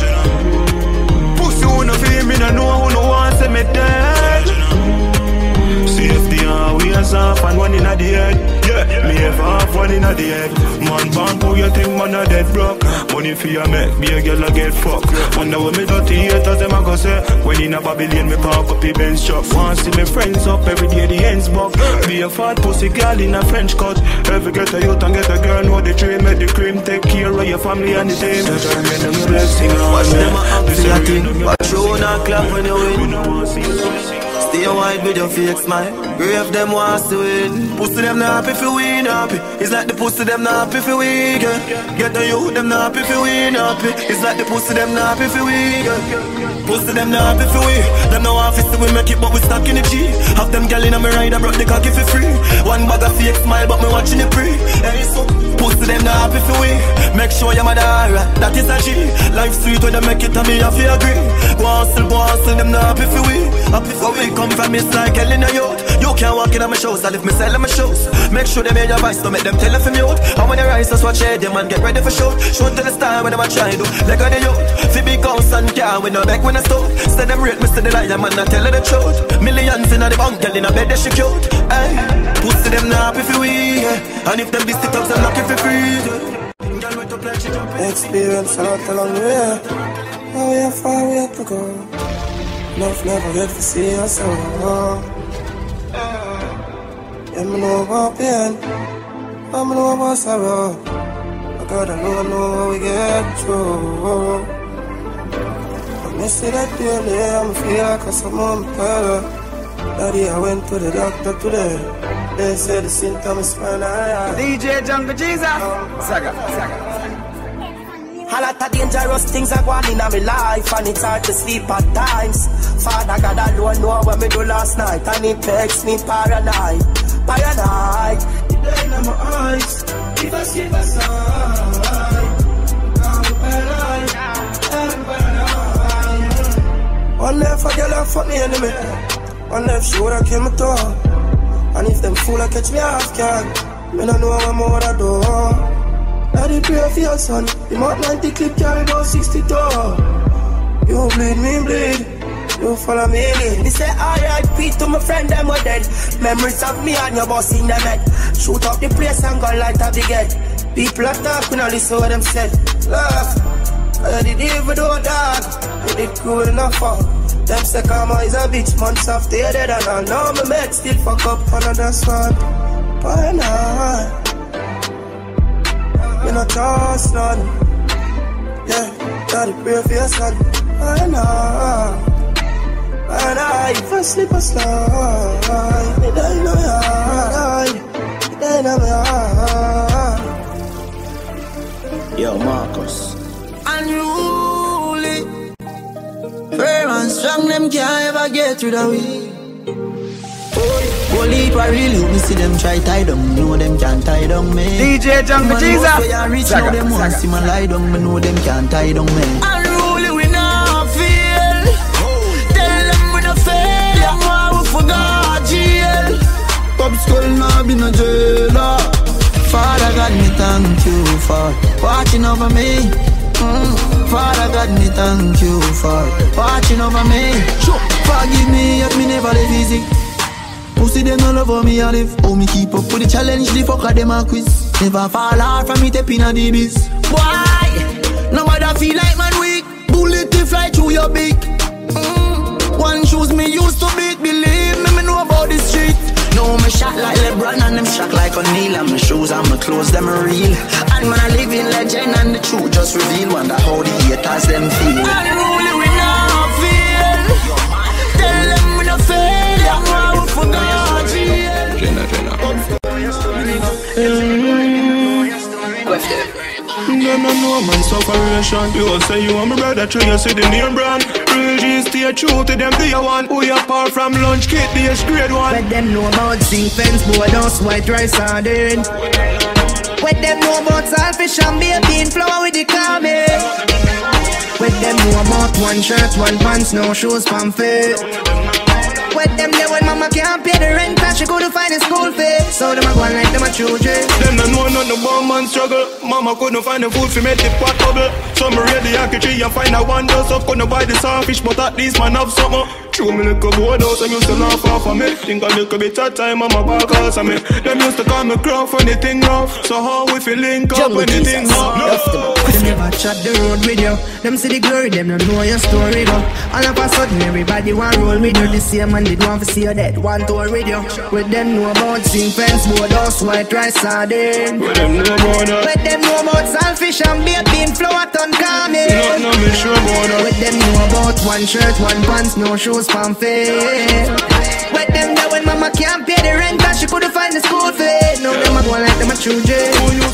Pussy who no feel me no know who no want to me dead. See if the always off and one in the head. Yeah, me have half one in the head. Man bank who you think man a dead broke. Money for you make, be a girl a get fucked. Wonder what me dirty haters them a go say. When in a Babylon me park up the Benz truck. Want see me friends up every day the ends buck. Be a fat pussy girl in a French cut. Every get a youth and get a girl know the dream. Make the cream take care of your family and the team. Watch them a act for your thing. Watch you not clap when you win. Stay wide with your fake smile. Grave them wants to win. Pussy them not happy if you win happy. It's like the pussy them not happy if you win. Get the youth them not happy if you win happy. It's like the pussy them not happy if you win. Pussy them not happy if you win. Them no office to we make it but we stuck in the G. Have them gal in a me ride and brought the cocky for free. One bag of fake smile but me watching it pre. Hey so pussy them not happy if you win. Make sure your mother alright. That is a G. Life sweet when they make it and me have to agree. Go hustle, go hustle, them not happy if you win. Happy for we come from it's like hell in a youth. You can't walk in on my shows, I lift me sell my shows. Make sure they hear your voice, don't make them tell it from mute. How many rise, watch it, them and get ready for show. Show to the star when I'm trying to. Like on the youth, fi big house and car, we no back when I stop. Say them rate me, say the lie, man, I tell her the truth. Millions in the bank, girl in a bed, they she cute. Ay, pussy them not happy for we, yeah. And if them this it up, I'm lucky for free. Experience a lot along the way. Oh, we have far we have to go. Enough never get to see us all. Yeah, me know about pain. I know about sorrow. I God alone know how we get through. I miss it that daily. I feel like someone better. Daddy, I went to the doctor today. They said the symptoms spinal. D J Jungle Jesus. Saga, Saga. A lot of dangerous things are going in my life, and it's hard to sleep at times. Father God alone know what me do last night, and it makes me paranoid, paranoid. The pain in my eyes, if I sleep aside, I'm paranoid, I'm paranoid. One left a girl and fuck me enemy, one left she woulda kill me too. And if them fool a catch me off guard, me no know what more I do. Daddy pray for your son. The Mark ninety clip carry about sixty-two. You bleed, me bleed. You follow me lead. Me say R I P to my friend them were dead. Memories of me and your boss in the head. Shoot up the place and go light up the gate. People are talking, I listen what them said. Laugh, I did even do a dog. I did cool enough for. Them say karma is a bitch, months after you're dead. And I know my mate still fuck up another one. Why not? Me no trust none. Yeah, daddy pray for your son. I know. I know if I sleep I slide. Me die in my heart. Me die in my heart. Yo, Marcus. Unruly. Firm and strong, them can't ever get rid of we. Holy I really hope me see them try tie down. Know them can't tie down me. D J Jungle Jesus. Reach now them want see my lie down. Me know them can't tie down me. Unruly we not feel. Tell them we not fail. Them want we forgot jail. Pop skull now be no jailer. Father God me thank you for watching over me. Mm. Father God me thank you for watching over me. Forgive me if me never live easy. Pussy them no love how me a live. How me keep up with the challenge, the fucker them a quiz. Never fall hard from me tapping a the biz. Why? Nobody feel like man weak. Bullet to fly through your beak. Mm. One shoes me used to beat. Believe me, me know about the street. No me shot like LeBron. Run and them shock like O'Neal. And my shoes and my clothes, them are real. And man, I live in legend and the truth just reveal. Wonder how the haters them feel. Unruly we not feel. Tell them we not fail. I'm out for God. Jenna, Jenna. Them no know man sufferation. You say you want my brother, true you see the name brand. Real G stay true to them day one. Who you apart from lunch kit, the grade one. What them know about zinc fence, boy, dust, white rice, sardine. What them know about saltfish and bean flour with the clamming. What them know about one shirt, one pants, no shoes, pamphlet. What them there when mama can't pay the rent, cause she couldn't find a school fee. So them a go on like them a children. Them no know nothing about man struggle. Mama couldn't find the food for make the pot bubble. So me read the Yankee tree and find a one dose up. Couldn't buy the saltfish, but at least man have something. Chew me little board house and used to laugh off of me. Think a little bit of time on my back house of me. Them used to call me crowd for anything rough. So how we feel link up when anything hard? Them never chat the road with you. Them see the glory, them don't know your story though. All of a sudden everybody want roll with you. The same man did want to see you dead, want to with you. With them know about zinc fence, board house, white rice, sardine. With them know about that. With them know about saltfish and bean flour, ton calming. No, no, me sure about that. With them know about one shirt, one pants, no shoes, pamphlet. With them that when mama can't pay the rent, cause she couldn't find the school fee. No, them a go like them a children.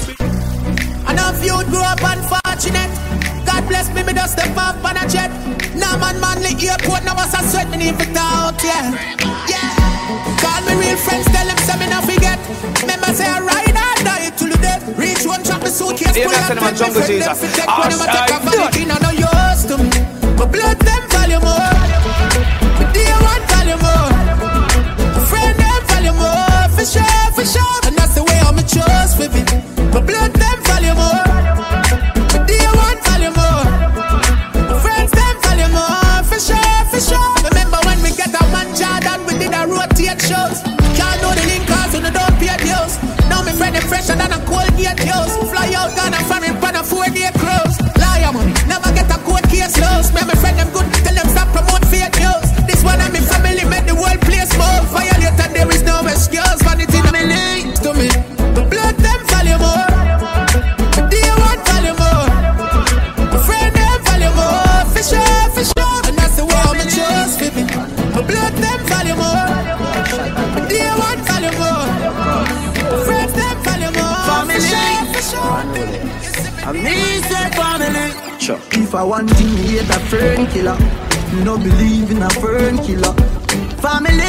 Enough youth grew up unfortunate. God bless me, me just step up on a jet. Now man, manly airport, now was a sweat, me need to out, yeah. Yeah. Call me real friends, tell them say me not forget. Remember say I ride or die till the death. Reach one, drop the suitcase, pull up, take me friend, them fi take. When them a take a vanity, now no use to me. My blood them value more. My dear one value more. My friend them value more. For sure, for sure. And that's the way I'm a choice with it. My blood them value more. My dear one value more. My friends them value more. For sure, for sure. Remember when we get a one Jordan, we did a rotate shows. Can't know the link cause we don't pay deals. Now me friend them fresher than a cold gate deals. Fly out on a foreign pan a four day cruise. Liar money, never get a court case lost. Me and my friend them good, tell them stop promote fake news. This one and my family make the world place more. Violate and there is no excuse. Vanity to me linked to me. The blood them value more. The dear one value more. My friend them value more. For sure, for sure. And that's the way I'm a choice for me. My blood them value more. The dear one value more. My friends them value more. Family. For sure, for sure. I mean say family. Sure. If I want to hate a fern killer, no believe in a fern killer. Family.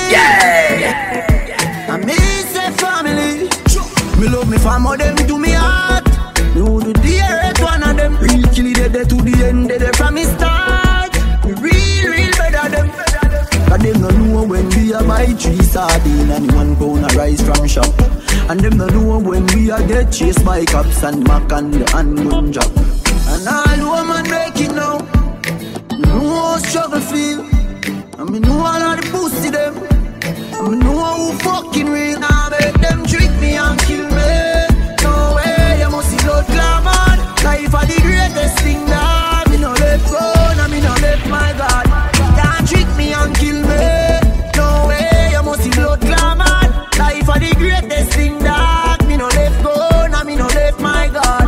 Yeah. I mean say family. Me love me family, them to me heart. Me would do the earth one of them. Real kill it dead to the end, dead from me start. Me real, real better them. Cause them no know when we a buy three sardine and one pound a rice from shop. And them no know when we a get chased by cops and mac and the handgun job. And all woman make it now. Me know how struggle feel. And me know all of the pussy them. And me know who fucking real. Now make them trick me and kill me. No way, you must see blood glamour. Life are the greatest thing that me no let go. And me no let my God. Can't trick me and kill me. No way, you must see blood glamour. Life are the greatest thing that me no let go. And me no let my God.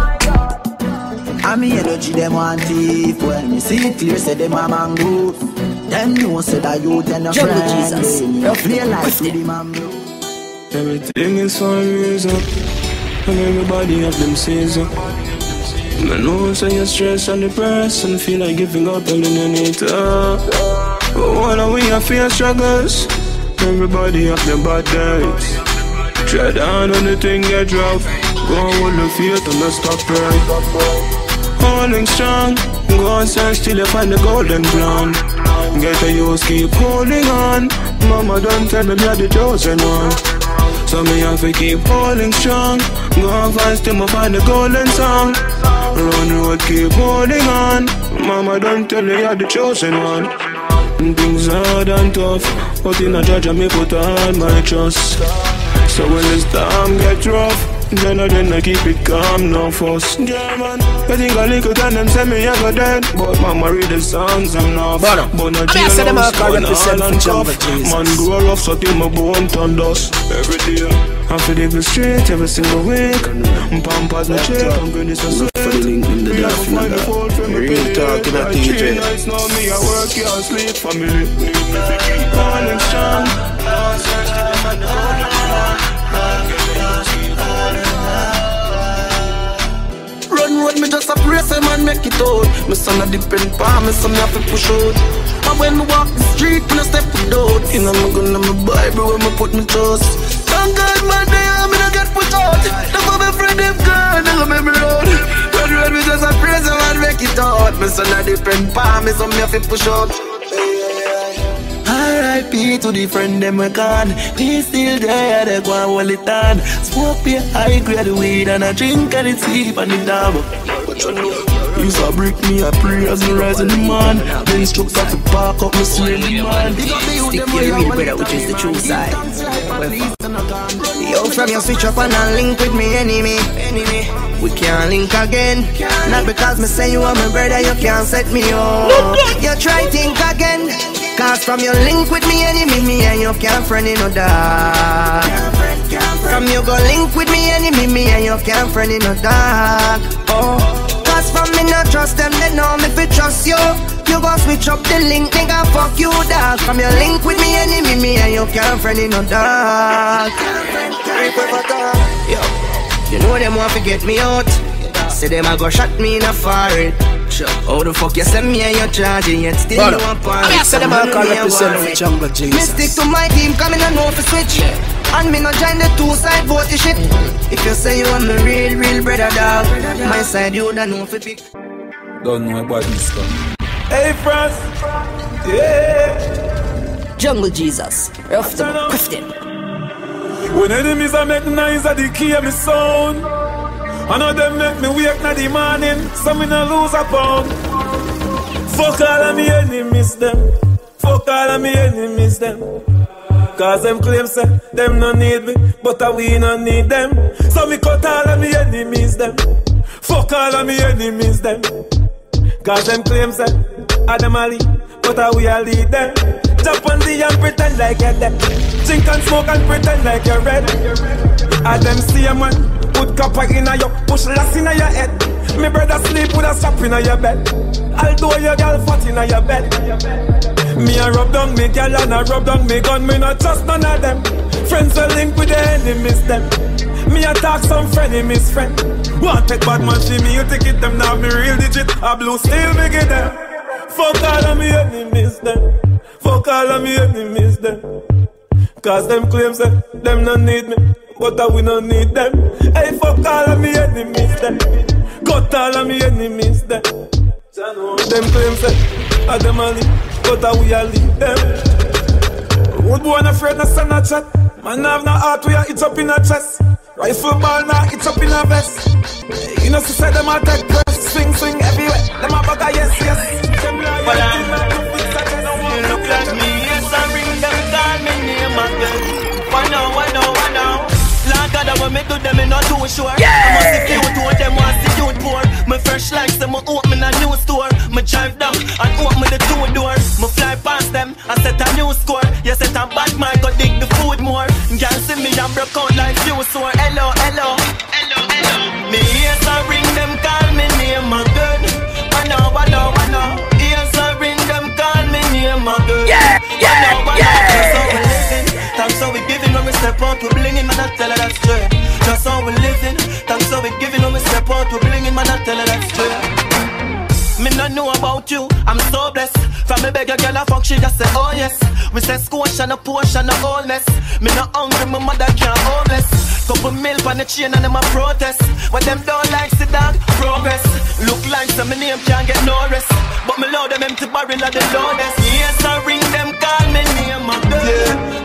And me energy them want thief. When me see it clear, say them a mango. Them know say that you tell a friend. Jesus, you play life with the man. Everything is for a reason. And everybody have them season. I know say you're stressed and depressed and feel like giving up and then you need to uh, but when are we have fear struggles? Everybody have them bad days. Tread on when the thing get rough. Go on with the faith and not stop praying. Holding strong. Go on search till you find the golden plan. Get a use, keep holding on. Mama don't tell me you're the chosen one. So me have to keep holding strong. Go and find still me find the golden song. Run road, keep holding on. Mama don't tell me you're the chosen one. Things hard and tough, but in a judge I me put all my trust. So when this time get rough, Then I then I keep it calm, no fuss. Yeah, man. I think I little time them say me I go dead. But mama read the songs, I'm not. But I say them all can represent for Jungle Jesus. Man grow rough so till my bone turn dust. Every day I feel it straight every single week. Pampers my check, I'm going to say. For the link in the dark, in the dark. Real talking at D J. Nights know me, I work, can't sleep, family. Need me to keep calling strong. Run road, me just a pray say man make it out. My son a depend on me, so me have to push out. And when me walk the street, me no step without. In a me gun and my Bible where me put me trust. Thank God man, they are me no get put out. Never be afraid them girl, never make me road. Run road, me just a pray say man make it out. My son a depend on me, so me have to push out. R I P to the friend them we gone. He still there, they go and hold it on. Smoke be high grade weed and I drink and it sleep on the dam. But you know, you saw brick me a pray as me rise in the man. Then struck off the park up my swing man. Stick to your real brother, which is the true side. Yo, from your switch up and link with me enemy. Enemy. We can't link again. Not because me say you are my brother, you can't set me up. You try think again. Cause from your link with me enemy, me and you can't friend in no dark. From you go link with me enemy, me and you can't friend in no dark. Oh, cause from me not trust them, they know me fi trust you. You go switch up the link, nigga, fuck you dog. From your link with me enemy, me and you can't friend in no dark. Yo, you know them want to get me out. Say them a go shot me in a forehead. How the fuck you send me and you're charging yet still you want part? I said them all can represent for Jungle Jesus. Me stick to my team, coming and know for switch. And me not join the two side vote shit. If you say you want me real, real brother dog, my side you don't know for pick. Don't know about this stuff. Hey France, yeah. Jungle Jesus, rough them, quiff them. When enemies are making noise at the key of me sound. I know them make me wake na the morning, so me no lose a pound. Fuck all of me enemies them, fuck all of me enemies them. Cause them claim say, them no need me, but I we no need them. So me cut all of me enemies them, fuck all of me enemies them. Cause them claim say, I them a lead, but I we a lead them. Jump on the and pretend like you're dead. Drink and smoke and pretend like you're red. I them see a man, put copper in a your, push lass in a your head. Me brother sleep with a strap in a your bed. Although your girl fat in a your bed. Me a rub down me girl and a rub down me gun. Me not trust none of them. Friends will link with the enemies them. Me a talk some frenemies friend. Want take bad man see me, you take it them now me real digit. A blue steel me get them. Fuck all of me enemies them. Fuck all of me enemies them. Cause them claims that them no need me, but I we no need them. Hey, fuck all of me enemies them. Cut all of me enemies them. Them claims that I them a lead, but I we a lead them. Would one afraid no stand a chat. Man have no heart we a hit up in a chest. Rifle ball now hit up in a vest. You know she said them a take press. Swing swing everywhere. Them a bag a yes yes. Them like you look like me. Yes I bring them call me name again. One now one now one now. Lord God I want me do them in not too sure. Yeah. I must see you to them want see you poor. My fresh like them open a new store. Me drive down and open the two doors. Me fly past them and set a new score. You set a bad mind go dig the food more. Girl see me and broke out like you sore. Hello hello hello hello. Me ears I ring them call me name again. One now one now one now. Ears I ring them call me name again. Yeah yeah yeah. Thanks how we giving when we step out, we blingin', man, I tell her that's true. That's how we living. Thanks how we giving when we step out, we blingin', man, I tell her that's true. Me not know about you, I'm so blessed. From me beg a girl a fuck, she just say oh yes. We say squash and a portion of wholeness. Me not hungry, my mother can't homeless. Couple milk on the chain and them a protest. What them don't like, sit down, progress. Look like some me name can't get no rest. But me load them empty barrel of the loudest. Yes, I ring them, call me name of them. Yeah.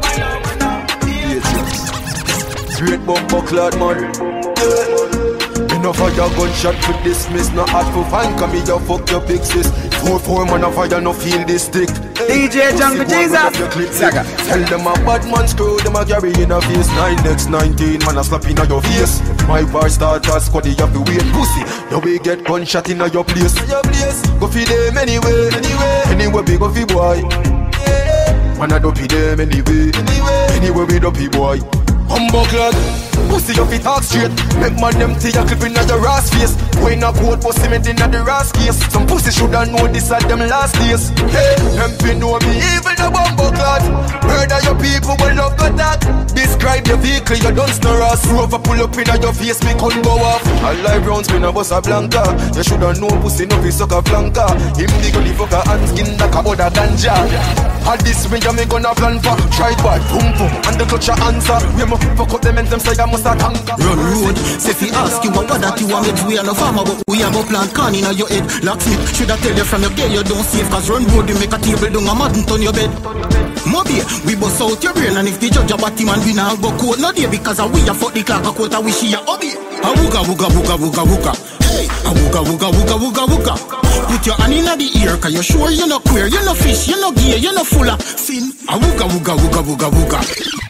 Great bumper clad man. Yeah. Enough of your gunshot to dismiss. No hard for fun, come me you fuck your big sis. Four four man of fire no feel this stick. D J Jungle Jesus Saga. Tell them a bad man screw them a carry in a face. Nine next nineteen man a slap in a your face. My bar starter squad you have to wait pussy. Now we get gunshot in a your place. Go feed them anyway, anyway. Anyway we go feed boy. Man a dopey them anyway, anyway. Anyway we dopey boy. Humble clad, pussy you fit talk straight. Make man them tea a clip in a your ass face. When a cold pussy made in a the ass case. Some pussy shoulda know this at them last days. Hey, them fi know me even a bumble clad. Murder your people will love go that. Describe your vehicle you don't snore us. Rover pull up in a your face me couldn't go off. A live round spin a bus a blanca. You shoulda know pussy no fi suck a flanker. Him the gully fuck a hand skin like a other ganja. Had this way you me gonna plan for. Try bad, boom boom, and the clutch a answer. We mo fuck up them and them say I must a tanker. Run road, say fi ask you what that you want me to. We are no farmer but we have a plant can in your head. Locksmith, should I tell you from your day you don't save. Cause run road you make a table down a madden on your bed. Moby, we bust out your brain. And if the judge a batty man we now go court no day. Because we a fuck the clock a quote a wish he a hobby. A wooga wooga wooga wooga wooga. Hey, a wooga wooga wooga wooga wooga. Put your hand in the ear, cause you're sure you're not queer, you're not fish, you're not gay, you're not full of sin. A wooga wooga wooga wooga wooga.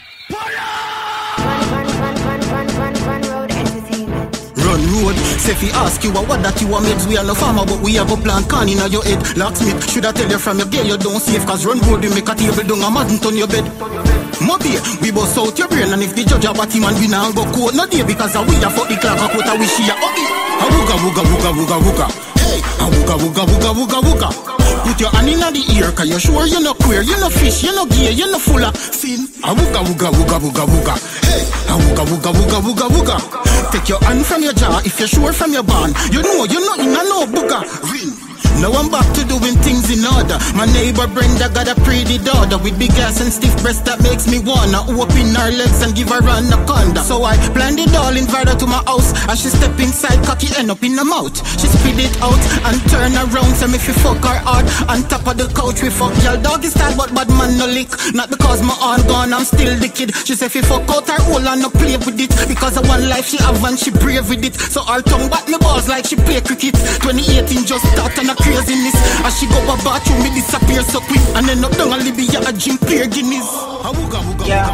Run road, say fi ask you what that you want meds. We are no farmer but we have a plant can in your head. Locksmith, should I tell you from your day you don't save. Cause run road you make a table down a madden on your bed. Moby, we bust out your brain. And if the judge a batty man we now go court no day. Because we a fuck the clock a quote a wish he a hobby. A wooga wooga wooga wooga wooga. Hey, a wooga wooga wooga wooga wooga. Put your hand in the ear, cause you're sure you're not queer, you're not fish, you're not gay, you're not full of sin. A wooga wooga wooga wooga wooga. Hey, a wooga wooga wooga wooga wooga. Take your hand from your jaw if you're sure from your band. You know you're not in a no booga. Ring. Now I'm back to doing things in order. My neighbor Brenda got a pretty daughter with big ass and stiff breast that makes me wanna open her legs and give her an anaconda. So I planned it all, invite her to my house. As she step inside, cocky end up in the mouth. She spit it out and turn around. So me fi fuck her hard on top of the couch. We fuck y'all doggy style, but bad man no lick. Not because my arm gone, I'm still the kid. She say fi fuck out her hole and no play with it. Because of one life she have and she brave with it. So her tongue bat me balls like she play cricket. twenty eighteen just start and a craziness. As she go a bathroom, me disappear so quick. And then up down a Libya, a gym player Guinness. A wooga wooga yeah.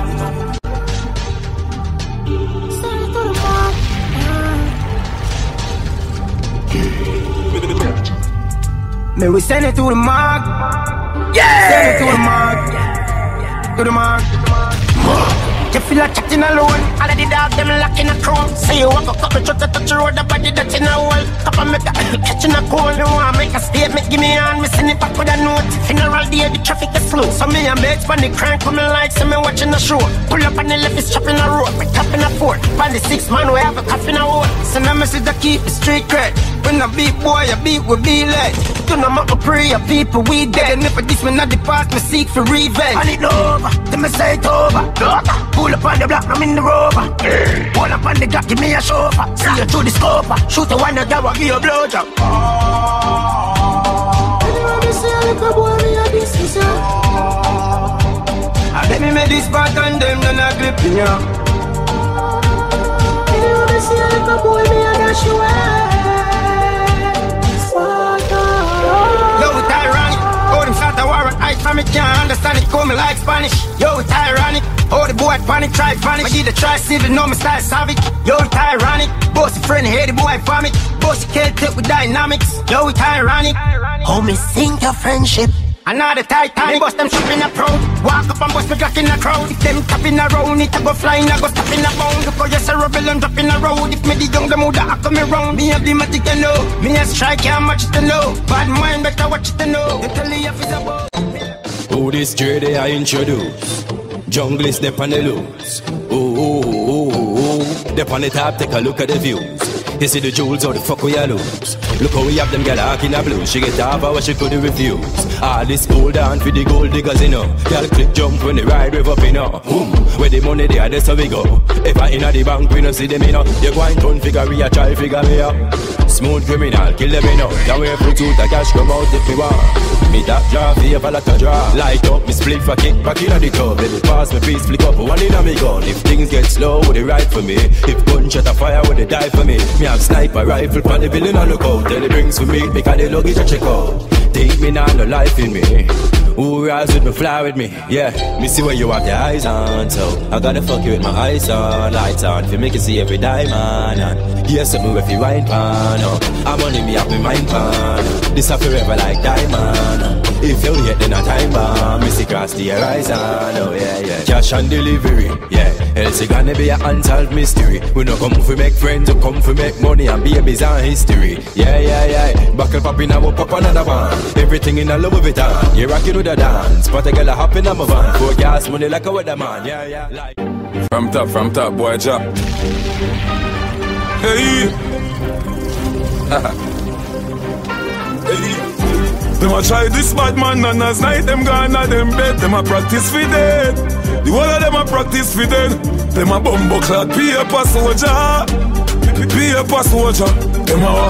Me we send it to the mark. Yeah. Send it to the mark. To the mark. You feel like chatting alone. All of the dog them lock in a crown. Say you walk a couple truck to touch the road, the body that's in a hole. Couple make a catch in a cold. You want make a statement, give me on. Me send it back with a note. Funeral day, the traffic is slow. So me and mates when the crank coming like so me watching the show. Pull up on the left, it's chopping a road. We tapping a four. On the six man, we have a cuff in a hole. So now me see the keep the street cred. When a beat boy, a beat will be led. Do not make a prayer, people we dead. And if this me not the past, me seek for revenge. And it over, then me say it over. Pull up on the block, I'm in the rover. Pull up on the block, give me a chauffeur. See you through the scope. Shoot the one that I give you a blowjob. Anyway, me say a little boy, me a this, me say. I let me make this part and them then I clip in ya. Anyway, me say a little boy, me a dash you away. Yo, it's ironic. Oh, them start a war at ice from me, can't understand it. Call me like Spanish. Yo, it's ironic. Oh, the boy panic, try panic. I need to try civil, know me style savage. Yo, it's ironic. Bossy friend, hey, the boy vomit. Bossy can't take with dynamics. Yo, it's ironic. Oh, me sink your friendship. Another Titanic, bust them ship in a proud. Walk up and bust me glock in a crowd. If them tapping around, it a go flying, I go stop in a bound. Look how you say rebel and drop in a road. If me the young, the mood, I come around. Me have the matic, you know. Me a strike, can't match it to know. Bad mind, better watch it to know. You tell the officer about. Who this Dre I introduce? Jungle is step on the loose. Oh, oh, oh, oh, oh. Step on the top, take a look at the views. You see the jewels, how the fuck we a lose. Look how we have them get dark in a blue. She get half what she couldn't refuse. All this gold on for the gold diggers, you know. Y'all click jump when they ride rev up, you know. Boom. Where the money there, that's how we go. If I in the bank, we don't see them, you know. You go and turn figure, we a try figure me out. Smooth criminal, kill them in out. Can we put out the cash, come out if we want. Me that draw, feel for like a draw. Light up, me split for kick back in the tub. Let me pass me piece, flick up, one in a me gun. If things get slow, would it right for me? If gunshot a fire, would it die for me? Me have sniper rifle for the villain on the coat. Tell the drinks for me, make all the luggage a check out. Think me now, no life in me. Who rise with me, fly with me, yeah. Me see where you have your eyes on, so I gotta fuck you with my eyes on, lights on, if you make you see every diamond. And here's something if you wine pan, oh. I'm on me up my mind pan. This a forever like diamond. If you hate then a time bomb, me see cross the horizon, oh yeah, yeah. Cash and delivery, yeah. Else it gonna be an unsolved mystery. We no come for make friends, we come for make money and babies and history. Yeah, yeah, yeah. Buckle pop in our pop another one. Everything in a love of it on. You rockin' with a dance, but I get a hop in a my van. Four gas money like a weatherman, yeah, yeah. Like from top, from top, boy, drop. Hey. Hey. Them a try this bad man and as night them gone at them bed. Them a practice for dead. The whole of them a practice for dead. Them a bumbo clad paper soldier. Paper soldier. Them a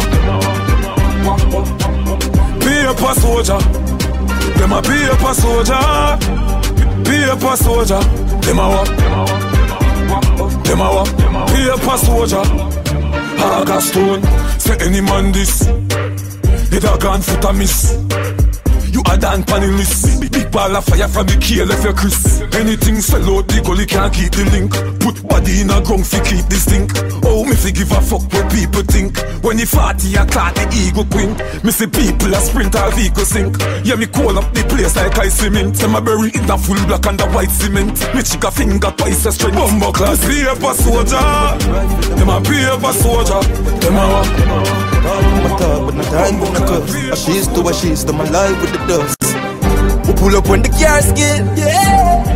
paper soldier. Them a paper soldier. Paper soldier. Them a what? Them a what? Paper soldier. Haga stone. Say any man this. It a gone foot a miss. You a dan panelist. Big, big ball of fire from the key left your Chris. Anything sell out the gully can't keep the link. Put body in a ground fi keep this thing. Oh, me fi give a fuck what people think. When you party a clock the ego queen. Me see people a sprint or vehicle sink. Yeah, me call up the place like I cement. Them a bury in the full black and the white cement. Me chick a finger twice as strength. Bumbo class paper soldier. Them a paper soldier. Them a what? My talk, but not time with the cups. A she's to a she's to my life with the dust. We pull up when the car skin, yeah.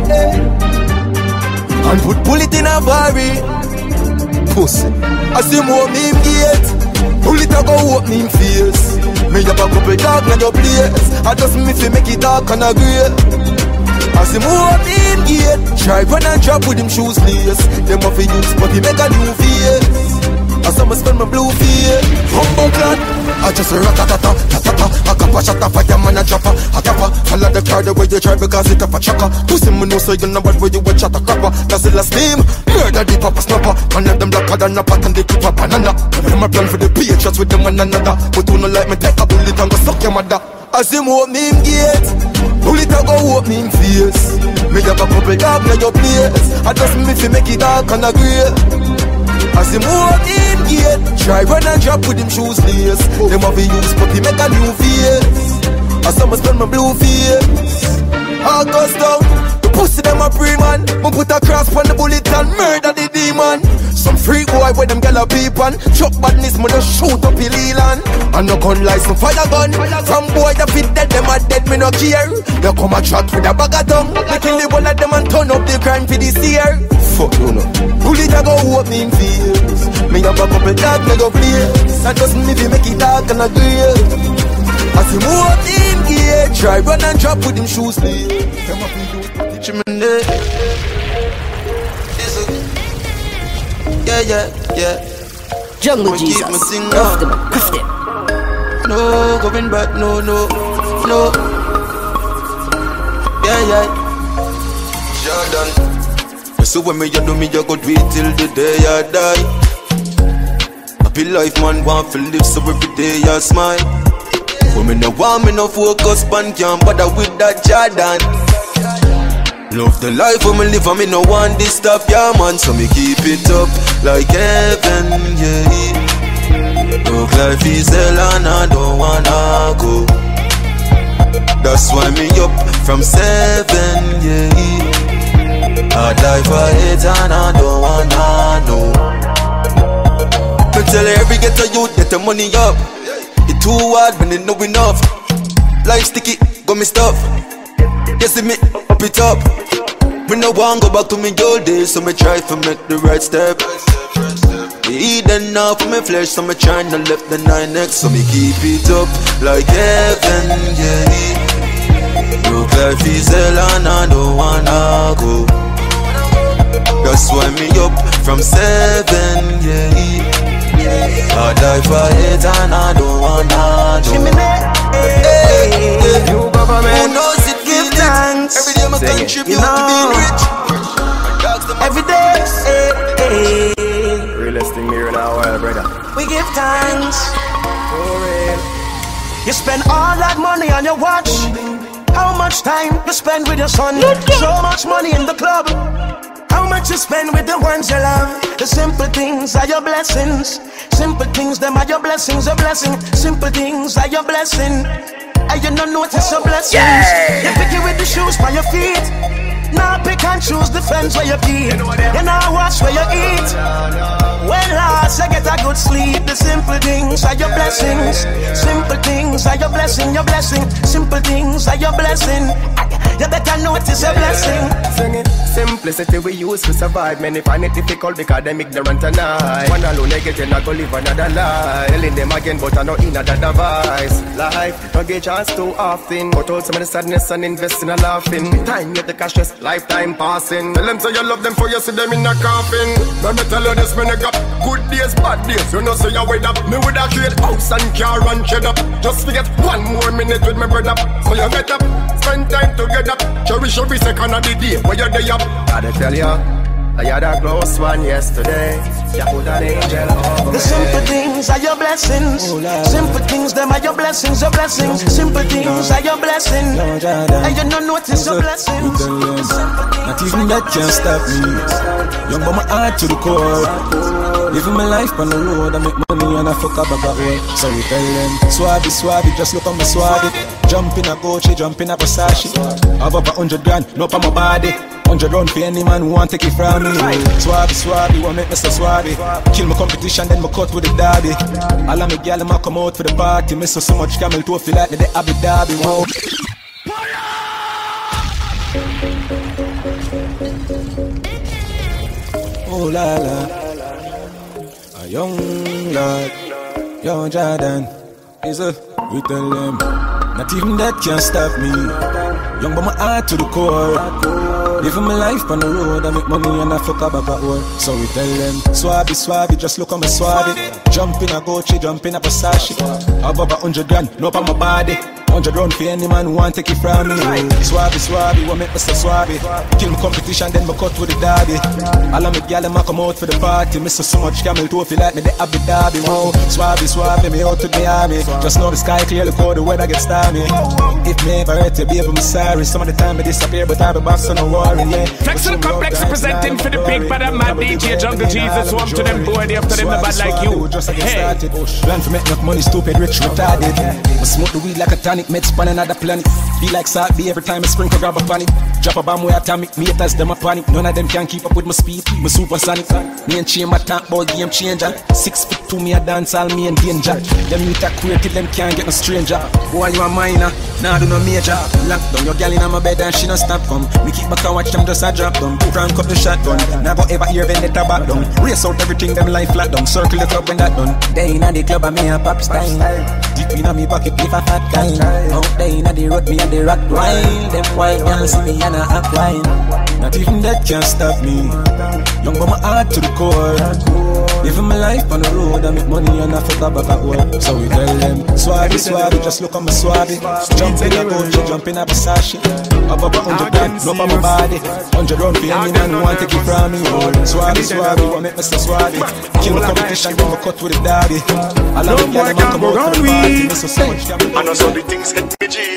And put bullet in a barry. Pussy. I see more meme gate. Bullet a go up meme face. Me have a couple dog in your place. I just me fi make it dark and a grey. I see more meme gate. Try run and drop with him shoes lace. Them off a use but he make a new face. I saw me spend my blue feet. Rumbo clad. I just rat-a-ta-ta, ta-ta-ta. I cap a shot a fire man a dropper. I cap a follow the car the way you try because it up a chucker. Pussy me know so you know bad way you a chat a crapper. That's the last name. Murder the papa snapper. Man of them blacker than a pot and they keep a banana. Them a plan for the P H shots with them one another. But who no like me take a bullet and go suck your mother. I see me open him gate. Bullet a go open him face. Me have a couple dog in your place. I just me fi make it dark and a grey. As him walk in gate, try run and drop with him shoes lace. Them have a use but he make a new face. As some spend my blue face. All goes down. The pussy them a pre man. Me put a cross on the bullet and murder the demon. Some freak boy where them gyal a peep on. Chuck badness me just shoot up the leland. And no gun like some fire gun. From boy that fit dead them a dead me no care. They come a chat with a bag of tongue. They kill the one of them and turn up the crime for this year. Fuck you know. Bullet a go open him face. Me have a couple dog me go place. I just me fi make it dark and a grey. As him walk in gate, try run and drop with him shoes lace. Them up in use but teach him in there. Yeah, yeah, yeah. Jungle Jesus, cuff them, cuff them. No, going back, no, no, no. Yeah, yeah. Jordan. So when me you do me, you go do it till the day I die. Happy life, man, want to live so every day I smile. When me no want me no focus, pan can't bother with that Jordan. Love the life when me live and me no want this stuff, yeah man. So me keep it up like heaven, yeah. Look life is hell and I don't wanna go. That's why me up from seven, yeah. Hard life ahead and I don't wanna know. Me tell every ghetto youth get the money up. It too hard when it know enough. Life sticky, got me stuff. You see me up it up. Me no want go back to me old days, so me try to make the right step. Eat enough for me flesh, so me try to left the nine next. So me keep it up like heaven, yeah. Broke life is hell and I don't wanna go. That's why me up from seven, yeah. I die for it and I don't wanna do. Hey, hey, new government. Who knows it, give thanks. Every day my contribute you know, to being rich. Every day, hey, hey. Realest thing here now, well, brother. We give thanks. For real. You spend all that money on your watch. How much time you spend with your son? So much money in the club. How much you spend with the ones you love? The simple things are your blessings. Simple things, them are your blessings, a blessing. Simple things are your blessing. And you don't notice your blessings. Yeah. You pick it with the shoes by your feet. Now pick and choose the friends where you feed. You know watch where you eat. When last you get a good sleep. The simple things are your blessings. Simple things are your blessing, your blessing. Simple things are your blessing. You better notice your blessing. Sing it. Simplicity we use to survive. Many find it difficult because them ignorant tonight. One alone they get in, I go live another life. Telling them again but I know in another device. Life, don't get chance too often. But also the sadness and invest in a laughing. Time get the cash just lifetime passing. Tell them say you love them for you see them in a coffin. Let me tell you this when you got good days, bad days. You know say you wait up. Me with a trade house and car and shed up. Just forget one more minute with my brother. So you get up, spend time together. Cherish every second of the day where you're there up. Gotta tell ya, I had a close one yesterday. You put an angel over me. The simple things are your blessings. Simple things, them are your blessings, your blessings. Simple things are your blessing. And you don't notice your blessings. Not even that can stop me. Young but my heart to the core. Living my life on the road, I make money and I fuck up about way. So we tell them, swabby, swabby, just look on my swabby. Jump in a Gucci, jump in a Versace. Have up a hundred grand, no on my body. Hundred round for any man who want take it from me. Swabby, swabby, want make Mister Swabby. Kill my competition, then my cut with the derby. All of me gal, I come out for the party. Miss so much camel toe, feel like me the Abu Dhabi. Wow. Oh la la. A young lad, young Jordan, is a we tell them. Not even that can stop me. Young but my heart to the core. Living my life on the road, I make money and I fuck up about war. So we tell them, swabby, swabby, just look on my swabby. Jump in a Gucci, jump in a Versace. Have about a hundred grand, no on my body. Hundred round for any man who want take it from me. Swabby, swabby, what make Mister Swabby. Kill my competition, then my cut with the derby. All of me gal, I come out for the party. Miss so much camel toe, feel like me the Abu Dhabi. Wow, swabby, swabby, me out to the army. Just know the sky clear, look how the weather gets stormy. If me ever hurt you, baby, I'm sorry. Some of the time I disappear, but I be back, so no worry, yeah. Flex to the complex representing for the big bad man D J Jungle Jesus. Warm to them boy, they after them the bad like you. Hey. Plan for make enough money, stupid, rich, retarded. I smoke the weed like a tonic, med span another planet. Be like Salt B every time I sprinkle grab a panic. Drop a bomb where atomic, me haters them a panic. None of them can keep up with my speed, my supersonic. Me and chain my tank ball game changer. Six foot two me a dance all me in danger. Them youth are creative, them can't get no stranger. Boy you a minor, nah do no major. Lock down your gal in my bed and she no stop come. Me keep back and watch them just a drop down. Crank up the shotgun, never ever hear vendetta back down. Race out everything them life flat down. Circle the club when that done. They inna the club and me a pop style. Deep inna me pocket if a fat guy. Out there inna the road me and the rock wild. Them white girl see me and a act wine. Not even that can stop me. Young but my heart to the core. Living my life on the road, I make money and I fuck up at work. So we tell them, swabby, swabby, just look on my swabby. Jump in a Gucci, jump in a Versace. Up up a hundred grand, no on my body. Hundred round for any man who want to keep from me. Swabby, swabby, what make Mister Swabby. Kill my competition, then my cut with the derby. I love it, yeah, come out for the party. Miss so much, I know some the things hit me G.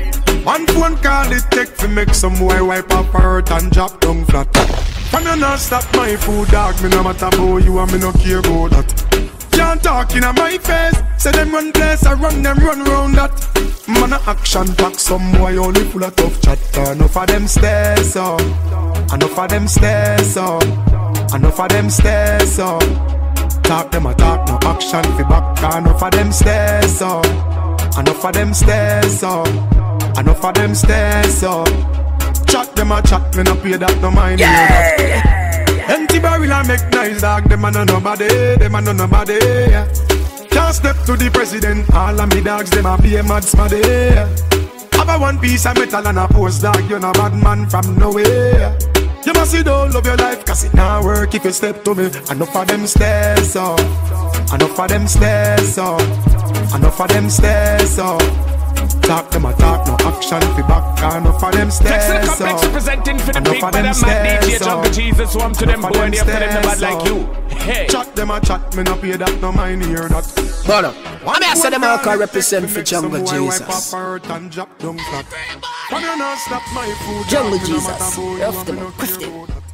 One phone call it take to make some boy wipe up her hurt and drop down flat. From you not stop my food dog, me no matter about you and me no care about that. Can't talk in my face, say them run place, I run them run round that. Man a action pack, some boy only full of tough chatter. Enough of them stairs up, enough of them stairs up, enough of them stairs up. Talk them a talk, no action fi back. Enough of them stairs up, enough of them stairs up, enough of them stairs up. Chat them a chat, me no pay that, no mind yeah, yeah, yeah. Empty barrel and make nice dog, them a no nobody, them a no nobody yeah. Can't step to the president, all of me dogs, them a be a mad smaddy yeah. Have a one piece of metal and a post dog, you no bad man from nowhere. You must see don't love your life, cause it not work if you step to me. Enough of them stairs up, Enough of them stairs up, enough of them stairs up. Talk them a talk, no action fi back. Enough of them stairs up. Flex the complex representing for the big bad and mad D J Jungle Jesus. One to them boy, they after them the bad like you. Hey. Chat them a chat, me no pay that, no mind hear that. Hold up, I mean I say them all can represent for Jungle Jesus. Jungle Jesus, off them, quiff them.